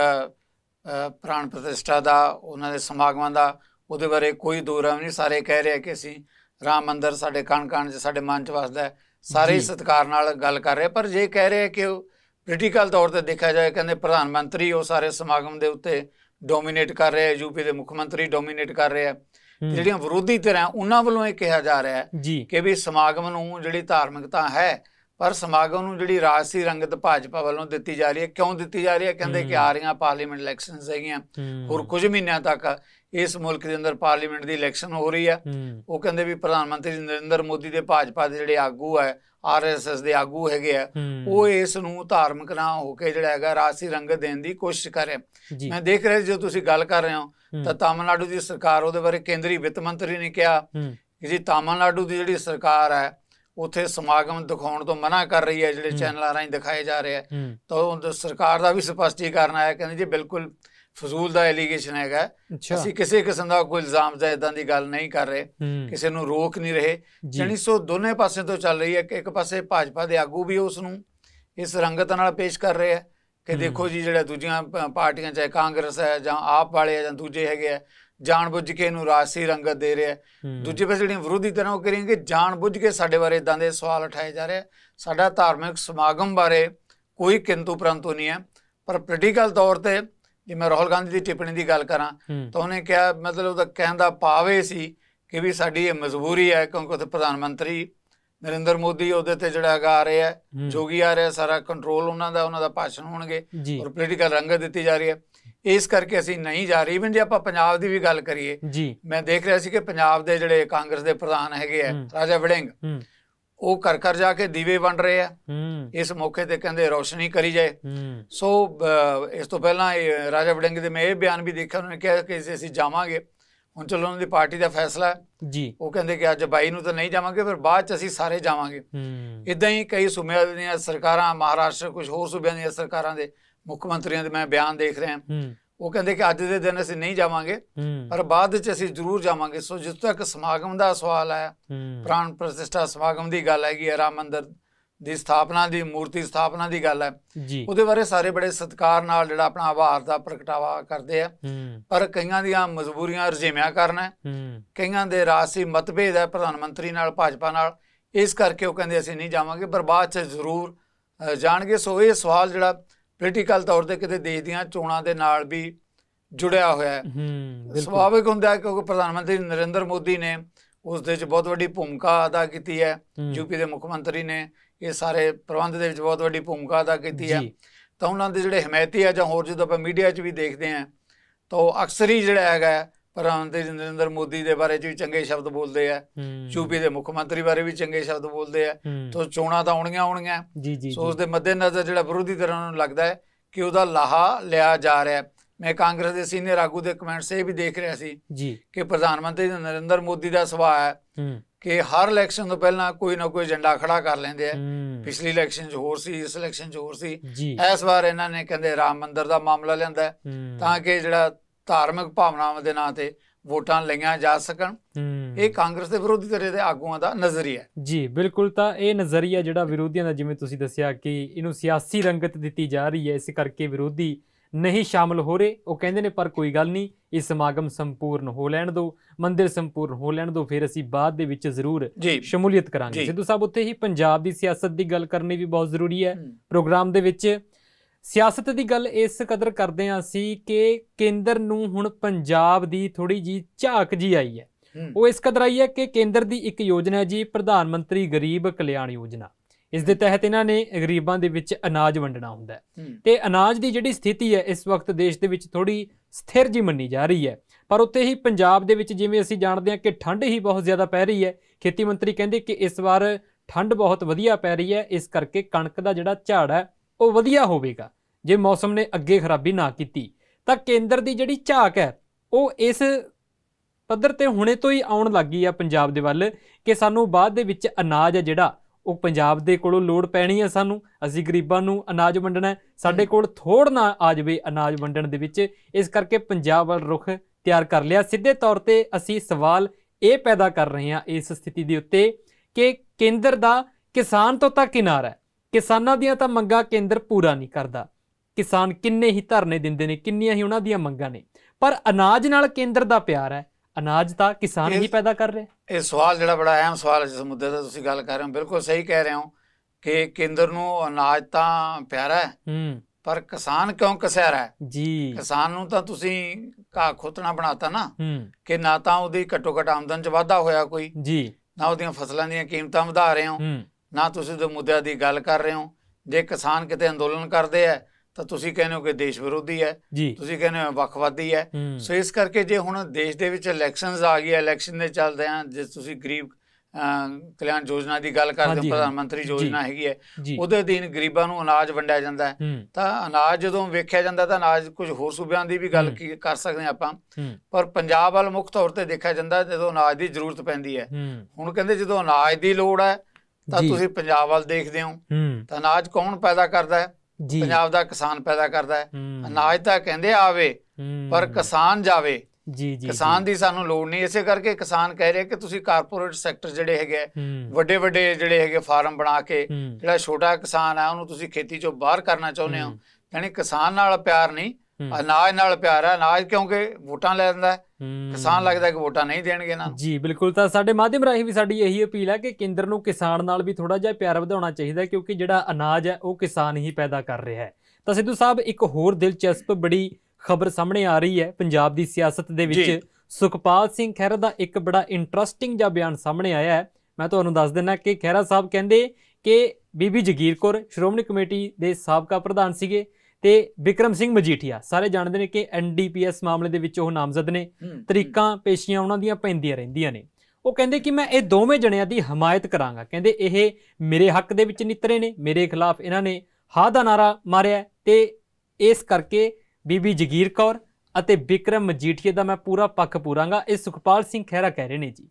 ਪ੍ਰਾਣ ਪ੍ਰਤਿਸ਼ਠਾ ਦਾ, ਉਹਨਾਂ ਦੇ ਸਮਾਗਮਾਂ ਦਾ, ਉਹਦੇ ਬਾਰੇ ਕੋਈ ਦੋ ਰਾਹ ਨਹੀਂ। ਸਾਰੇ ਕਹਿ ਰਹੇ ਕਿ ਅਸੀਂ ਰਾਮ ਮੰਦਿਰ ਸਾਡੇ ਕਣ ਕਣ 'ਚ ਸਾਡੇ ਮਨ 'ਚ ਵਸਦਾ, ਸਾਰੇ ਸਤਿਕਾਰ ਨਾਲ ਗੱਲ ਕਰ ਰਹੇ। ਪਰ ਜੇ ਕਹਿ ਰਹੇ ਕਿ ਉਹ ਪੋਲੀਟੀਕਲ ਤੌਰ ਤੇ ਦੇਖਿਆ ਜਾਏ, ਕਹਿੰਦੇ ਪ੍ਰਧਾਨ ਮੰਤਰੀ ਉਹ ਸਾਰੇ ਸਮਾਗਮ ਦੇ ਉੱਤੇ ਡੋਮੀਨੇਟ ਕਰ ਰਹੇ, UP ਦੇ ਮੁੱਖ ਮੰਤਰੀ ਡੋਮੀਨੇਟ ਕਰ ਰਹੇ ਆ। ਜਿਹੜੀਆਂ ਵਿਰੋਧੀ ਧਿਰਾਂ ਉਹਨਾਂ ਵੱਲੋਂ ਇਹ ਕਿਹਾ ਜਾ ਰਿਹਾ ਹੈ ਕਿ ਵੀ ਸਮਾਗਮ ਨੂੰ ਜਿਹੜੀ ਧਾਰਮਿਕਤਾ ਹੈ, ਪਰ ਸਮਾਗਮ ਨੂੰ ਜਿਹੜੀ ਰਾਜਸੀ ਰੰਗਤ ਭਾਜਪਾ ਵੱਲੋਂ ਦਿੱਤੀ ਜਾ ਰਹੀ ਹੈ। ਕਿਉਂ ਦਿੱਤੀ ਜਾ ਰਹੀ ਹੈ? ਕਹਿੰਦੇ ਕਿ ਆ ਰਹੀਆਂ ਪਾਰਲੀਮੈਂਟ ਇਲੈਕਸ਼ਨਸ ਹੈਗੀਆਂ, ਹੋਰ ਕੁਝ ਮਹੀਨਿਆਂ ਤੱਕ ਇਸ ਮੁਲਕ ਦੇ ਅੰਦਰ ਪਾਰਲੀਮੈਂਟ ਦੀ ਇਲੈਕਸ਼ਨ ਹੋ ਰਹੀ ਹੈ। ਉਹ ਕਹਿੰਦੇ ਵੀ ਪ੍ਰਧਾਨ ਮੰਤਰੀ ਨਰਿੰਦਰ ਮੋਦੀ ਦੇ ਭਾਜਪਾ ਦੇ ਜਿਹੜੇ ਆਗੂ ਹੈ, RSS ਦੇ ਆਗੂ ਹੈਗੇ ਆ, ਉਹ ਇਸ ਨੂੰ ਧਾਰਮਿਕ ਨਾ ਹੋ ਕੇ ਜਿਹੜਾ ਹੈਗਾ ਰਾਜਸੀ ਰੰਗਤ ਦੇਣ ਦੀ ਕੋਸ਼ਿਸ਼ ਕਰ ਰਹੇ। ਮੈਂ ਦੇਖ ਰਿਹਾ ਜੋ ਤੁਸੀਂ ਗੱਲ ਕਰ ਰਹੇ ਹੋ ਤਾਂ ਤਾਮਿਲਨਾਡੂ ਦੀ ਸਰਕਾਰ, ਉਹਦੇ ਬਾਰੇ ਕੇਂਦਰੀ ਵਿੱਤ ਮੰਤਰੀ ਨੇ ਕਿਹਾ ਕਿ ਜੀ ਤਾਮਿਲਨਾਡੂ ਦੀ ਜਿਹੜੀ ਸਰਕਾਰ ਹੈ ਉੱਥੇ ਸਮਾਗਮ ਦਿਖਾਉਣ ਤੋਂ ਮਨਾ ਕਰ ਰਹੀ ਹੈ, ਜਿਹੜੇ ਚੈਨਲਾਂ ਰਾਹੀਂ ਦਿਖਾਏ ਜਾ ਰਹੇ ਆ। ਤਾਂ ਸਰਕਾਰ ਦਾ ਵੀ ਸਪਸ਼ਟੀਕਰਨ ਆਇਆ, ਕਹਿੰਦੇ ਜੀ ਬਿਲਕੁਲ ਫਜ਼ੂਲ ਦਾ ਐਲੀਗੇਸ਼ਨ ਹੈਗਾ, ਅਸੀਂ ਕਿਸੇ ਕਿਸਮ ਦਾ ਕੋਈ ਇਲਜ਼ਾਮ ਜਾਂ ਏਦਾਂ ਦੀ ਗੱਲ ਨਹੀਂ ਕਰ ਰਹੇ, ਕਿਸੇ ਨੂੰ ਰੋਕ ਨਹੀਂ ਰਹੇ। ਜਾਣੀ ਸੋ ਦੋਨੇ ਪਾਸੇ ਤੋਂ ਚੱਲ ਰਹੀ ਹੈ ਕਿ ਇੱਕ ਪਾਸੇ ਭਾਜਪਾ ਦੇ ਆਗੂ ਵੀ ਉਸ ਨੂੰ ਇਸ ਰੰਗਤ ਨਾਲ ਪੇਸ਼ ਕਰ ਰਹੇ ਆ ਕਿ ਦੇਖੋ ਜੀ ਜਿਹੜਾ ਦੂਜੀਆਂ ਪਾਰਟੀਆਂ ਚਾਹੇ ਕਾਂਗਰਸ ਹੈ ਜਾਂ ਆਪ ਵਾਲੇ ਆ ਜਾਂ ਦੂਜੇ ਹੈਗੇ ਆ, ਜਾਣ ਬੁੱਝ ਕੇ ਇਹਨੂੰ ਰਾਜਸੀ ਰੰਗਤ ਦੇ ਰਿਹਾ। ਦੂਜੇ ਪਾਸੇ ਜਿਹੜੀਆਂ ਵਿਰੋਧੀ ਤਰ੍ਹਾਂ ਉਹ ਕਰੀਏ ਕਿ ਜਾਣ ਬੁੱਝ ਕੇ ਸਾਡੇ ਬਾਰੇ ਇਦਾਂ ਦੇ ਸਵਾਲ ਉਠਾਏ ਜਾ ਰਹੇ। ਸਾਡਾ ਧਾਰਮਿਕ ਸਮਾਗਮ ਬਾਰੇ ਕੋਈ ਕਿੰਤੂ ਪਰੰਤੂ ਨਹੀਂ ਹੈ। ਪਰ ਪੋਲੀਟੀਕਲ ਤੌਰ ਤੇ ਜੇ ਮੈਂ ਰਾਹੁਲ ਗਾਂਧੀ ਦੀ ਟਿੱਪਣੀ ਦੀ ਗੱਲ ਕਰਾਂ ਤਾਂ ਉਹਨੇ ਕਿਹਾ, ਮਤਲਬ ਉਹਦਾ ਕਹਿਣ ਦਾ ਭਾਵ ਇਹ ਸੀ ਕਿ ਵੀ ਸਾਡੀ ਇਹ ਮਜਬੂਰੀ ਹੈ, ਕਿਉਂਕਿ ਉੱਥੇ ਪ੍ਰਧਾਨ ਮੰਤਰੀ ਨਰਿੰਦਰ ਮੋਦੀ ਉਹਦੇ ਤੇ ਜਿਹੜਾ ਹੈਗਾ ਆ ਰਿਹਾ, ਜੋਗੀ ਆ ਰਿਹਾ, ਸਾਰਾ ਕੰਟਰੋਲ ਉਹਨਾਂ ਦਾ ਭਾਸ਼ਣ ਹੋਣਗੇ ਔਰ ਪੋਲੀਟੀਕਲ ਰੰਗਤ ਦਿੱਤੀ ਜਾ ਰਹੀ ਹੈ, ਇਸ ਕਰਕੇ ਅਸੀਂ ਨਹੀਂ ਜਾ ਰਹੇ। ਇਵਨ ਜੇ ਆਪਾਂ ਪੰਜਾਬ ਦੀ ਵੀ ਗੱਲ ਕਰੀਏ, ਮੈਂ ਦੇਖ ਰਿਹਾ ਸੀ ਕਿ ਪੰਜਾਬ ਦੇ ਜਿਹੜੇ ਕਾਂਗਰਸ ਦੇ ਪ੍ਰਧਾਨ ਹੈਗੇ ਆ ਰਾਜਾ ਵੜਿੰਗ, ਉਹ ਘਰ ਘਰ ਜਾ ਕੇ ਦੀਵੇ ਵੰਡ ਰਹੇ ਆ ਇਸ ਮੌਕੇ ਤੇ, ਕਹਿੰਦੇ ਰੋਸ਼ਨੀ ਕਰੀ ਜਾਏ। ਸੋ ਇਸ ਤੋਂ ਪਹਿਲਾਂ ਰਾਜਾ ਵੜਿੰਗ ਦੇ ਮੈਂ ਇਹ ਬਿਆਨ ਵੀ ਦੇਖਿਆ, ਉਹਨਾਂ ਨੇ ਕਿਹਾ ਕਿ ਅਸੀਂ ਜਾਵਾਂਗੇ, ਹੁਣ ਚਲੋ ਉਹਨਾਂ ਦੀ ਪਾਰਟੀ ਦਾ ਫੈਸਲਾ ਹੈ, ਉਹ ਕਹਿੰਦੇ ਕਿ ਅੱਜ 22 ਨੂੰ ਤਾਂ ਨਹੀਂ ਜਾਵਾਂਗੇ, ਫਿਰ ਬਾਅਦ ਚ ਅਸੀਂ ਸਾਰੇ ਜਾਵਾਂਗੇ। ਇਦਾਂ ਹੀ ਕਈ ਸੂਬਿਆਂ ਦੀਆਂ ਸਰਕਾਰਾਂ, ਮਹਾਰਾਸ਼ਟਰ, ਕੁਝ ਹੋਰ ਸੂਬਿਆਂ ਦੀਆਂ ਸਰਕਾਰਾਂ ਦੇ ਮੁੱਖ ਮੰਤਰੀਆਂ ਦੇ ਮੈਂ ਬਿਆਨ ਦੇਖ ਰਿਹਾ, ਉਹ ਕਹਿੰਦੇ ਕਿ ਅੱਜ ਦੇ ਦਿਨ ਅਸੀਂ ਨਹੀਂ ਜਾਵਾਂਗੇ, ਪਰ ਬਾਅਦ ਵਿੱਚ ਅਸੀਂ ਜ਼ਰੂਰ ਜਾਵਾਂਗੇ। ਸੋ ਜਿੱਥੇ ਤੱਕ ਸਮਾਗਮ ਦਾ ਸਵਾਲ ਹੈ, ਪ੍ਰਾਣ ਪ੍ਰਤਿਸ਼ਠਾ ਸਮਾਗਮ ਦੀ ਗੱਲ ਹੈਗੀ ਹੈ, ਰਾਮ ਮੰਦਿਰ ਦੀ ਸਥਾਪਨਾ ਦੀ, ਮੂਰਤੀ ਸਥਾਪਨਾ ਦੀ ਗੱਲ ਹੈ, ਉਹਦੇ ਬਾਰੇ ਸਾਰੇ ਬੜੇ ਸਤਿਕਾਰ ਨਾਲ ਜਿਹੜਾ ਆਪਣਾ ਆਭਾਰ ਦਾ ਪ੍ਰਗਟਾਵਾ ਕਰਦੇ ਆ। ਪਰ ਕਈਆਂ ਦੀਆਂ ਮਜਬੂਰੀਆਂ ਰਜੇਵਿਆਂ ਕਰਨਾ, ਕਈਆਂ ਦੇ ਰਾਜਸੀ ਮਤਭੇਦ ਹੈ ਪ੍ਰਧਾਨ ਮੰਤਰੀ ਨਾਲ, ਭਾਜਪਾ ਨਾਲ, ਇਸ ਕਰਕੇ ਉਹ ਕਹਿੰਦੇ ਅਸੀਂ ਨਹੀਂ ਜਾਵਾਂਗੇ, ਪਰ ਬਾਅਦ 'ਚ ਜ਼ਰੂਰ ਜਾਣਗੇ। ਸੋ ਇਹ ਸਵਾਲ ਜਿਹੜਾ ਪੋਲੀਟੀਕਲ ਤੌਰ ਤੇ ਕਿਤੇ ਦੇਸ਼ ਦੀਆਂ ਚੋਣਾਂ ਦੇ ਨਾਲ ਵੀ ਜੁੜਿਆ ਹੋਇਆ ਹੈ। ਸੁਭਾਵਿਕ ਹੁੰਦਾ ਹੈ ਕਿਉਂਕਿ ਪ੍ਰਧਾਨ ਮੰਤਰੀ ਨਰਿੰਦਰ ਮੋਦੀ ਨੇ ਉਸ ਦੇ ਵਿੱਚ ਬਹੁਤ ਵੱਡੀ ਭੂਮਿਕਾ ਅਦਾ ਕੀਤੀ ਹੈ, UP ਦੇ ਮੁੱਖ ਮੰਤਰੀ ਨੇ ਇਹ ਸਾਰੇ ਪ੍ਰਬੰਧ ਦੇ ਵਿੱਚ ਬਹੁਤ ਵੱਡੀ ਭੂਮਿਕਾ ਅਦਾ ਕੀਤੀ ਹੈ। ਤਾਂ ਉਹਨਾਂ ਦੇ ਜਿਹੜੇ ਹਮਾਇਤੀ ਆ ਜਾਂ ਹੋਰ ਜਦੋਂ ਆਪਾਂ ਮੀਡੀਆ 'ਚ ਵੀ ਦੇਖਦੇ ਹਾਂ ਤਾਂ ਉਹ ਅਕਸਰ ਹੀ ਜਿਹੜਾ ਹੈਗਾ ਪ੍ਰਧਾਨ ਮੰਤਰੀ ਨਰਿੰਦਰ ਮੋਦੀ ਦੇ ਬਾਰੇ 'ਚ ਵੀ ਚੰਗੇ ਸ਼ਬਦ ਬੋਲਦੇ ਆ, UP ਦੇ ਮੁੱਖ ਮੰਤਰੀ ਬਾਰੇ ਵੀ ਚੰਗੇ ਸ਼ਬਦ ਬੋਲਦੇ ਆ। ਤਾਂ ਚੋਣਾਂ ਤਾਂ ਆਉਣੀਆਂ। ਸੋ ਉਸ ਦੇ ਮੱਦੇਨਜ਼ਰ ਜਿਹੜਾ ਵਿਰੋਧੀ ਧਿਰਾਂ ਨੂੰ ਲੱਗਦਾ ਹੈ ਕਿ ਉਹਦਾ ਲਾਹਾ ਲਿਆ ਜਾ ਰਿਹਾ। ਮੈਂ ਕਾਂਗਰਸ ਦੇ ਸੀਨੀਅਰ ਆਗੂ ਦੇ ਕਮੈਂਟਸ ਇਹ ਵੀ ਦੇਖ ਰਿਹਾ ਸੀ ਕਿ ਪ੍ਰਧਾਨ ਮੰਤਰੀ ਨਰਿੰਦਰ ਮੋਦੀ ਦਾ ਸੁਭਾਅ ਹੈ ਕਿ ਹਰ ਇਲੈਕਸ਼ਨ ਤੋਂ ਪਹਿਲਾਂ ਕੋਈ ਨਾ ਕੋਈ ਏਜੰਡਾ ਖੜਾ ਕਰ ਲੈਂਦੇ ਆ। ਪਿਛਲੀ ਇਲੈਕਸ਼ਨ 'ਚ ਹੋਰ ਸੀ, ਇਸ ਇਲੈਕਸ਼ਨ 'ਚ ਹੋਰ ਸੀ, ਇਸ ਵਾਰ ਇਹਨਾਂ ਨੇ ਕਹਿੰਦੇ ਰਾਮ ਮੰਦਿਰ ਦਾ ਮਾਮਲਾ ਲਿਆਂਦਾ ਤਾਂ ਕਿ ਜਿਹੜਾ ਧਾਰਮਿਕ ਭਾਵਨਾਵਾਂ ਦੇ ਨਾਂ ਤੇ ਵੋਟਾਂ ਲਈਆਂ ਜਾ ਸਕਣ। ਇਹ ਕਾਂਗਰਸ ਦੇ ਵਿਰੋਧੀ ਧਿਰ ਦੇ ਆਗੂਆਂ ਦਾ ਨਜ਼ਰੀਆ ਜੀ। ਬਿਲਕੁਲ, ਤਾਂ ਇਹ ਨਜ਼ਰੀਆ ਜਿਹੜਾ ਵਿਰੋਧੀਆਂ ਦਾ, ਜਿਵੇਂ ਤੁਸੀਂ ਦੱਸਿਆ ਕਿ ਇਹਨੂੰ ਸਿਆਸੀ ਰੰਗਤ ਦਿੱਤੀ ਜਾ ਰਹੀ ਹੈ, ਇਸ ਕਰਕੇ ਵਿਰੋਧੀ ਨਹੀਂ ਸ਼ਾਮਲ ਹੋ ਰਹੇ। ਉਹ ਕਹਿੰਦੇ ਨੇ ਪਰ ਕੋਈ ਗੱਲ ਨਹੀਂ, ਇਹ ਸਮਾਗਮ ਸੰਪੂਰਨ ਹੋ ਲੈਣ ਦਿਓ, ਮੰਦਿਰ ਸੰਪੂਰਨ ਹੋ ਲੈਣ ਦਿਓ, ਫਿਰ ਅਸੀਂ ਬਾਅਦ ਦੇ ਵਿੱਚ ਜ਼ਰੂਰ ਸ਼ਮੂਲੀਅਤ ਕਰਾਂਗੇ। ਸਿੱਧੂ ਸਾਹਿਬ, ਉੱਥੇ ਹੀ ਪੰਜਾਬ ਦੀ ਸਿਆਸਤ ਦੀ ਗੱਲ ਕਰਨੀ ਵੀ ਬਹੁਤ ਜ਼ਰੂਰੀ ਹੈ। ਪ੍ਰੋਗਰਾਮ ਦੇ ਵਿੱਚ ਸਿਆਸਤ ਦੀ ਗੱਲ ਇਸ ਕਦਰ ਕਰਦੇ ਹਾਂ ਅਸੀਂ ਕਿ ਕੇਂਦਰ ਨੂੰ ਹੁਣ ਪੰਜਾਬ ਦੀ ਥੋੜੀ ਜੀ ਝਾਕ ਜੀ ਆਈ ਹੈ। ਉਹ ਇਸ ਕਦਰ ਆਈ ਹੈ ਕਿ ਕੇਂਦਰ ਦੀ ਇੱਕ ਯੋਜਨਾ ਹੈ ਜੀ, ਪ੍ਰਧਾਨ ਮੰਤਰੀ ਗਰੀਬ ਕਲਿਆਣ ਯੋਜਨਾ। ਇਸ ਦੇ ਤਹਿਤ ਇਹਨਾਂ ਨੇ ਗਰੀਬਾਂ ਦੇ ਵਿੱਚ ਅਨਾਜ ਵੰਡਣਾ ਹੁੰਦਾ ਹੈ ਤੇ ਅਨਾਜ ਦੀ ਜਿਹੜੀ ਸਥਿਤੀ ਹੈ ਇਸ ਵਕਤ ਦੇਸ਼ ਦੇ ਵਿੱਚ ਥੋੜੀ ਸਥਿਰ ਜੀ ਮੰਨੀ ਜਾ ਰਹੀ ਹੈ। ਪਰ ਉੱਥੇ ਹੀ ਪੰਜਾਬ ਦੇ ਵਿੱਚ ਜਿਵੇਂ ਅਸੀਂ ਜਾਣਦੇ ਹਾਂ ਕਿ ਠੰਡ ਹੀ ਬਹੁਤ ਜ਼ਿਆਦਾ ਪੈ ਰਹੀ ਹੈ। ਖੇਤੀ ਮੰਤਰੀ ਕਹਿੰਦੇ ਕਿ ਇਸ ਵਾਰ ਠੰਡ ਬਹੁਤ ਵਧੀਆ ਪੈ ਰਹੀ ਹੈ, ਇਸ ਕਰਕੇ ਕਣਕ ਦਾ ਜਿਹੜਾ ਝਾੜ ਹੈ ਉਹ ਵਧੀਆ ਹੋਵੇਗਾ ਜੇ ਮੌਸਮ ਨੇ ਅੱਗੇ ਖਰਾਬੀ ਨਾ ਕੀਤੀ। ਤਾਂ ਕੇਂਦਰ ਦੀ ਜਿਹੜੀ ਝਾਕ ਹੈ ਉਹ ਇਸ ਪੱਧਰ ਤੇ ਹੁਣੇ ਤੋਂ ਹੀ ਆਉਣ ਲੱਗ ਗਈ ਆ ਪੰਜਾਬ ਦੇ ਵੱਲ ਕਿ ਸਾਨੂੰ ਬਾਅਦ ਦੇ ਵਿੱਚ ਅਨਾਜ ਹੈ ਜਿਹੜਾ ਉਹ ਪੰਜਾਬ ਦੇ ਕੋਲੋਂ ਲੋੜ ਪੈਣੀ ਹੈ, ਸਾਨੂੰ ਅਸੀਂ ਗਰੀਬਾਂ ਨੂੰ ਅਨਾਜ ਵੰਡਣਾ, ਸਾਡੇ ਕੋਲ ਥੋੜ ਨਾ ਆ ਜਾਵੇ ਅਨਾਜ ਵੰਡਣ ਦੇ ਵਿੱਚ। ਇਸ ਕਰਕੇ ਪੰਜਾਬ ਵੱਲ ਰੁਖ ਤਿਆਰ ਕਰ ਲਿਆ। ਸਿੱਧੇ ਤੌਰ ਤੇ ਅਸੀਂ ਸਵਾਲ ਇਹ ਪੈਦਾ ਕਰ ਰਹੇ ਹਾਂ ਇਸ ਸਥਿਤੀ ਦੇ ਉੱਤੇ ਕਿ ਕੇਂਦਰ ਦਾ ਕਿਸਾਨ ਤੋਂ ਤਾਂ ਕਿਨਾਰਾ ਹੈ, ਕਿਸਾਨਾਂ ਦੀਆਂ ਤਾਂ ਮੰਗਾਂ ਕੇਂਦਰ ਪੂਰਾ ਨਹੀਂ ਕਰਦਾ। ਕਿਸਾਨ ਕਿੰਨੇ ਹੀ ਧਰਨੇ ਦਿੰਦੇ ਨੇ, ਕਿੰਨੀਆਂ ਹੀ ਉਹਨਾਂ ਦੀਆਂ ਮੰਗਾਂ ਨੇ, ਪਰ ਅਨਾਜ ਨਾਲ ਕੇਂਦਰ ਦਾ ਪਿਆਰ ਹੈ, ਅਨਾਜ ਤਾਂ ਕਿਸਾਨ ਹੀ ਪੈਦਾ ਕਰ ਰਿਹਾ। ਇਹ ਸਵਾਲ ਜਿਹੜਾ ਬੜਾ ਅਹਿਮ ਸਵਾਲ ਹੈ, ਜਿਸ ਮੁੱਦੇ ਤੇ ਤੁਸੀਂ ਗੱਲ ਕਰ ਰਹੇ ਹੋ, ਬਿਲਕੁਲ ਸਹੀ ਕਹਿ ਰਹੇ ਹੋ ਕਿ ਕੇਂਦਰ ਨੂੰ ਅਨਾਜ ਤਾਂ ਪਿਆਰਾ ਹੈ ਪਰ ਕਿਸਾਨ ਕਿਉਂ ਕਸਿਆਰਾ ਹੈ ਜੀ। ਕਿਸਾਨ ਨੂੰ ਤਾਂ ਤੁਸੀਂ ਘਾਹ ਖੋਤਣਾ ਬਣਾਤਾ ਨਾ ਕਿ ਨਾ ਤਾਂ ਉਹਦੀ ਘੱਟੋ ਘੱਟ ਆਮਦਨ 'ਚ ਵਾਧਾ ਹੋਇਆ ਕੋਈ ਜੀ, ਨਾ ਉਹਦੀਆਂ ਫਸਲਾਂ ਦੀਆਂ ਕੀਮਤਾਂ ਵਧਾ ਰਹੇ ਹੋ, ਨਾ ਤੁਸੀਂ ਉਹਦੇ ਮੁੱਦਿਆਂ ਦੀ ਗੱਲ ਕਰ ਰਹੇ ਹੋ। ਜੇ ਕਿਸਾਨ ਕਿਤੇ ਅੰਦੋਲਨ ਕਰਦੇ ਹੈ ਤਾਂ ਤੁਸੀਂ ਕਹਿੰਦੇ ਹੋ ਕਿ ਦੇਸ਼ ਵਿਰੋਧੀ ਹੈ, ਤੁਸੀਂ ਕਹਿੰਦੇ ਹੋ ਵੱਖਵਾਦੀ ਹੈ। ਸੋ ਇਸ ਕਰਕੇ ਜੇ ਹੁਣ ਦੇਸ਼ ਦੇ ਵਿੱਚ ਇਲੈਕਸ਼ਨਸ ਆ ਗਈ, ਇਲੈਕਸ਼ਨ ਦੇ ਚੱਲਦੇ ਆ, ਜੇ ਤੁਸੀਂ ਗਰੀਬ ਕਲਿਆਣ ਯੋਜਨਾ ਦੀ ਗੱਲ ਕਰਦੇ ਹੋ, ਪ੍ਰਧਾਨ ਮੰਤਰੀ ਯੋਜਨਾ ਹੈਗੀ ਹੈ, ਉਹਦੇ ਅਧੀਨ ਗਰੀਬਾਂ ਨੂੰ ਅਨਾਜ ਵੰਡਿਆ ਜਾਂਦਾ ਹੈ। ਤਾਂ ਅਨਾਜ ਜਦੋਂ ਵੇਖਿਆ ਜਾਂਦਾ ਤਾਂ ਅਨਾਜ ਕੁਝ ਹੋਰ ਸੂਬਿਆਂ ਦੀ ਵੀ ਗੱਲ ਕਰ ਸਕਦੇ ਹਾਂ ਆਪਾਂ, ਪਰ ਪੰਜਾਬ ਵੱਲ ਮੁੱਖ ਤੌਰ ਤੇ ਦੇਖਿਆ ਜਾਂਦਾ ਜਦੋਂ ਅਨਾਜ ਦੀ ਜ਼ਰੂਰਤ ਪੈਂਦੀ ਹੈ। ਹੁਣ ਕਹਿੰਦੇ ਜਦੋਂ ਅਨਾਜ ਦੀ ਲੋੜ ਹੈ ਤਾਂ ਤੁਸੀਂ ਪੰਜਾਬ ਵੱਲ ਦੇਖਦੇ ਹੋ ਤਾਂ ਅਨਾਜ ਕੌਣ ਪੈਦਾ ਕਰਦਾ ਹੈ? ਪੰਜਾਬ ਦਾ ਕਿਸਾਨ ਪੈਦਾ ਕਰਦਾ ਹੈ। ਅਨਾਜ ਤਾਂ ਕਹਿੰਦੇ ਆਵੇ ਪਰ ਕਿਸਾਨ ਜਾਵੇ, ਕਿਸਾਨ ਦੀ ਸਾਨੂੰ ਲੋੜ ਨਹੀਂ। ਇਸੇ ਕਰਕੇ ਕਿਸਾਨ ਕਹਿ ਰਹੇ ਕਿ ਤੁਸੀਂ ਕਾਰਪੋਰੇਟ ਸੈਕਟਰ ਜਿਹੜੇ ਹੈਗੇ, ਵੱਡੇ ਵੱਡੇ ਜਿਹੜੇ ਹੈਗੇ ਫਾਰਮ ਬਣਾ ਕੇ ਜਿਹੜਾ ਛੋਟਾ ਕਿਸਾਨ ਹੈ ਉਹਨੂੰ ਤੁਸੀਂ ਖੇਤੀ ਚੋਂ ਬਾਹਰ ਕਰਨਾ ਚਾਹੁੰਦੇ ਹੋ। ਯਾਨੀ ਕਿਸਾਨ ਨਾਲ ਪਿਆਰ ਨਹੀਂ, ਅਨਾਜ ਨਾਲ ਪਿਆਰ ਹੈ। ਅਨਾਜ ਕਿਉਂਕਿ ਵੋਟਾਂ ਲੈ ਲੈਂਦਾ ਹੈ, ਕਿਸਾਨ ਲੱਗਦਾ ਕਿ ਵੋਟਾਂ ਨਹੀਂ ਦੇਣਗੇ ਇਹਨਾਂ ਨੂੰ ਜੀ। ਬਿਲਕੁਲ, ਤਾਂ ਸਾਡੇ ਮਾਧਿਅਮ ਰਾਹੀਂ ਵੀ ਸਾਡੀ ਇਹੀ ਅਪੀਲ ਹੈ ਕਿ ਕੇਂਦਰ ਨੂੰ ਕਿਸਾਨ ਨਾਲ ਵੀ ਥੋੜਾ ਜਿਹਾ ਪਿਆਰ ਵਧਾਉਣਾ ਚਾਹੀਦਾ, ਕਿਉਂਕਿ ਜਿਹੜਾ ਅਨਾਜ ਹੈ ਉਹ ਕਿਸਾਨ ਹੀ ਪੈਦਾ ਕਰ ਰਿਹਾ ਹੈ। ਤਾਂ ਸਿੱਧੂ ਸਾਹਿਬ, ਇੱਕ ਹੋਰ ਦਿਲਚਸਪ ਬੜੀ ਖਬਰ ਸਾਹਮਣੇ ਆ ਰਹੀ ਹੈ ਪੰਜਾਬ ਦੀ ਸਿਆਸਤ ਦੇ ਵਿੱਚ। ਸੁਖਪਾਲ ਸਿੰਘ ਖਹਿਰਾ ਦਾ ਇੱਕ ਬੜਾ ਇੰਟਰਸਟਿੰਗ ਜਿਹਾ ਬਿਆਨ ਸਾਹਮਣੇ ਆਇਆ ਹੈ। ਮੈਂ ਤੁਹਾਨੂੰ ਦੱਸ ਦਿੰਦਾ ਕਿ ਖਹਿਰਾ ਸਾਹਿਬ ਕਹਿੰਦੇ ਕਿ ਬੀਬੀ ਜਗੀਰ ਕੌਰ ਸ਼੍ਰੋਮਣੀ ਕਮੇਟੀ ਦੇ ਸਾਬਕਾ ਪ੍ਰਧਾਨ ਸੀਗੇ ਤੇ ਬਿਕਰਮ ਸਿੰਘ ਮਜੀਠੀਆ ਸਾਰੇ ਜਾਣਦੇ ਨੇ ਕਿ NDPS ਮਾਮਲੇ ਦੇ ਵਿੱਚ ਉਹ ਨਾਮਜ਼ਦ ਨੇ, ਤਰੀਕਾਂ ਪੇਸ਼ੀਆਂ ਉਹਨਾਂ ਦੀਆਂ ਪੈਂਦੀਆਂ ਰਹਿੰਦੀਆਂ ਨੇ। ਉਹ ਕਹਿੰਦੇ ਕਿ ਮੈਂ ਇਹ ਦੋਵੇਂ ਜਣਿਆਂ ਦੀ ਹਮਾਇਤ ਕਰਾਂਗਾ। ਕਹਿੰਦੇ ਇਹ ਮੇਰੇ ਹੱਕ ਦੇ ਵਿੱਚ ਨਿੱਤਰੇ ਨੇ, ਮੇਰੇ ਖਿਲਾਫ ਇਹਨਾਂ ਨੇ ਹਾਂ ਦਾ ਨਾਰਾ ਮਾਰਿਆ ਤੇ ਇਸ ਕਰਕੇ ਬੀਬੀ ਜਗੀਰ ਕੌਰ ਅਤੇ ਬਿਕਰਮ ਮਜੀਠੀਆ ਦਾ ਮੈਂ ਪੂਰਾ ਪੱਖ ਪੂਰਾਂਗਾ। ਇਹ ਸੁਖਪਾਲ ਸਿੰਘ ਖਹਿਰਾ ਕਹਿ ਰਹੇ ਨੇ ਜੀ।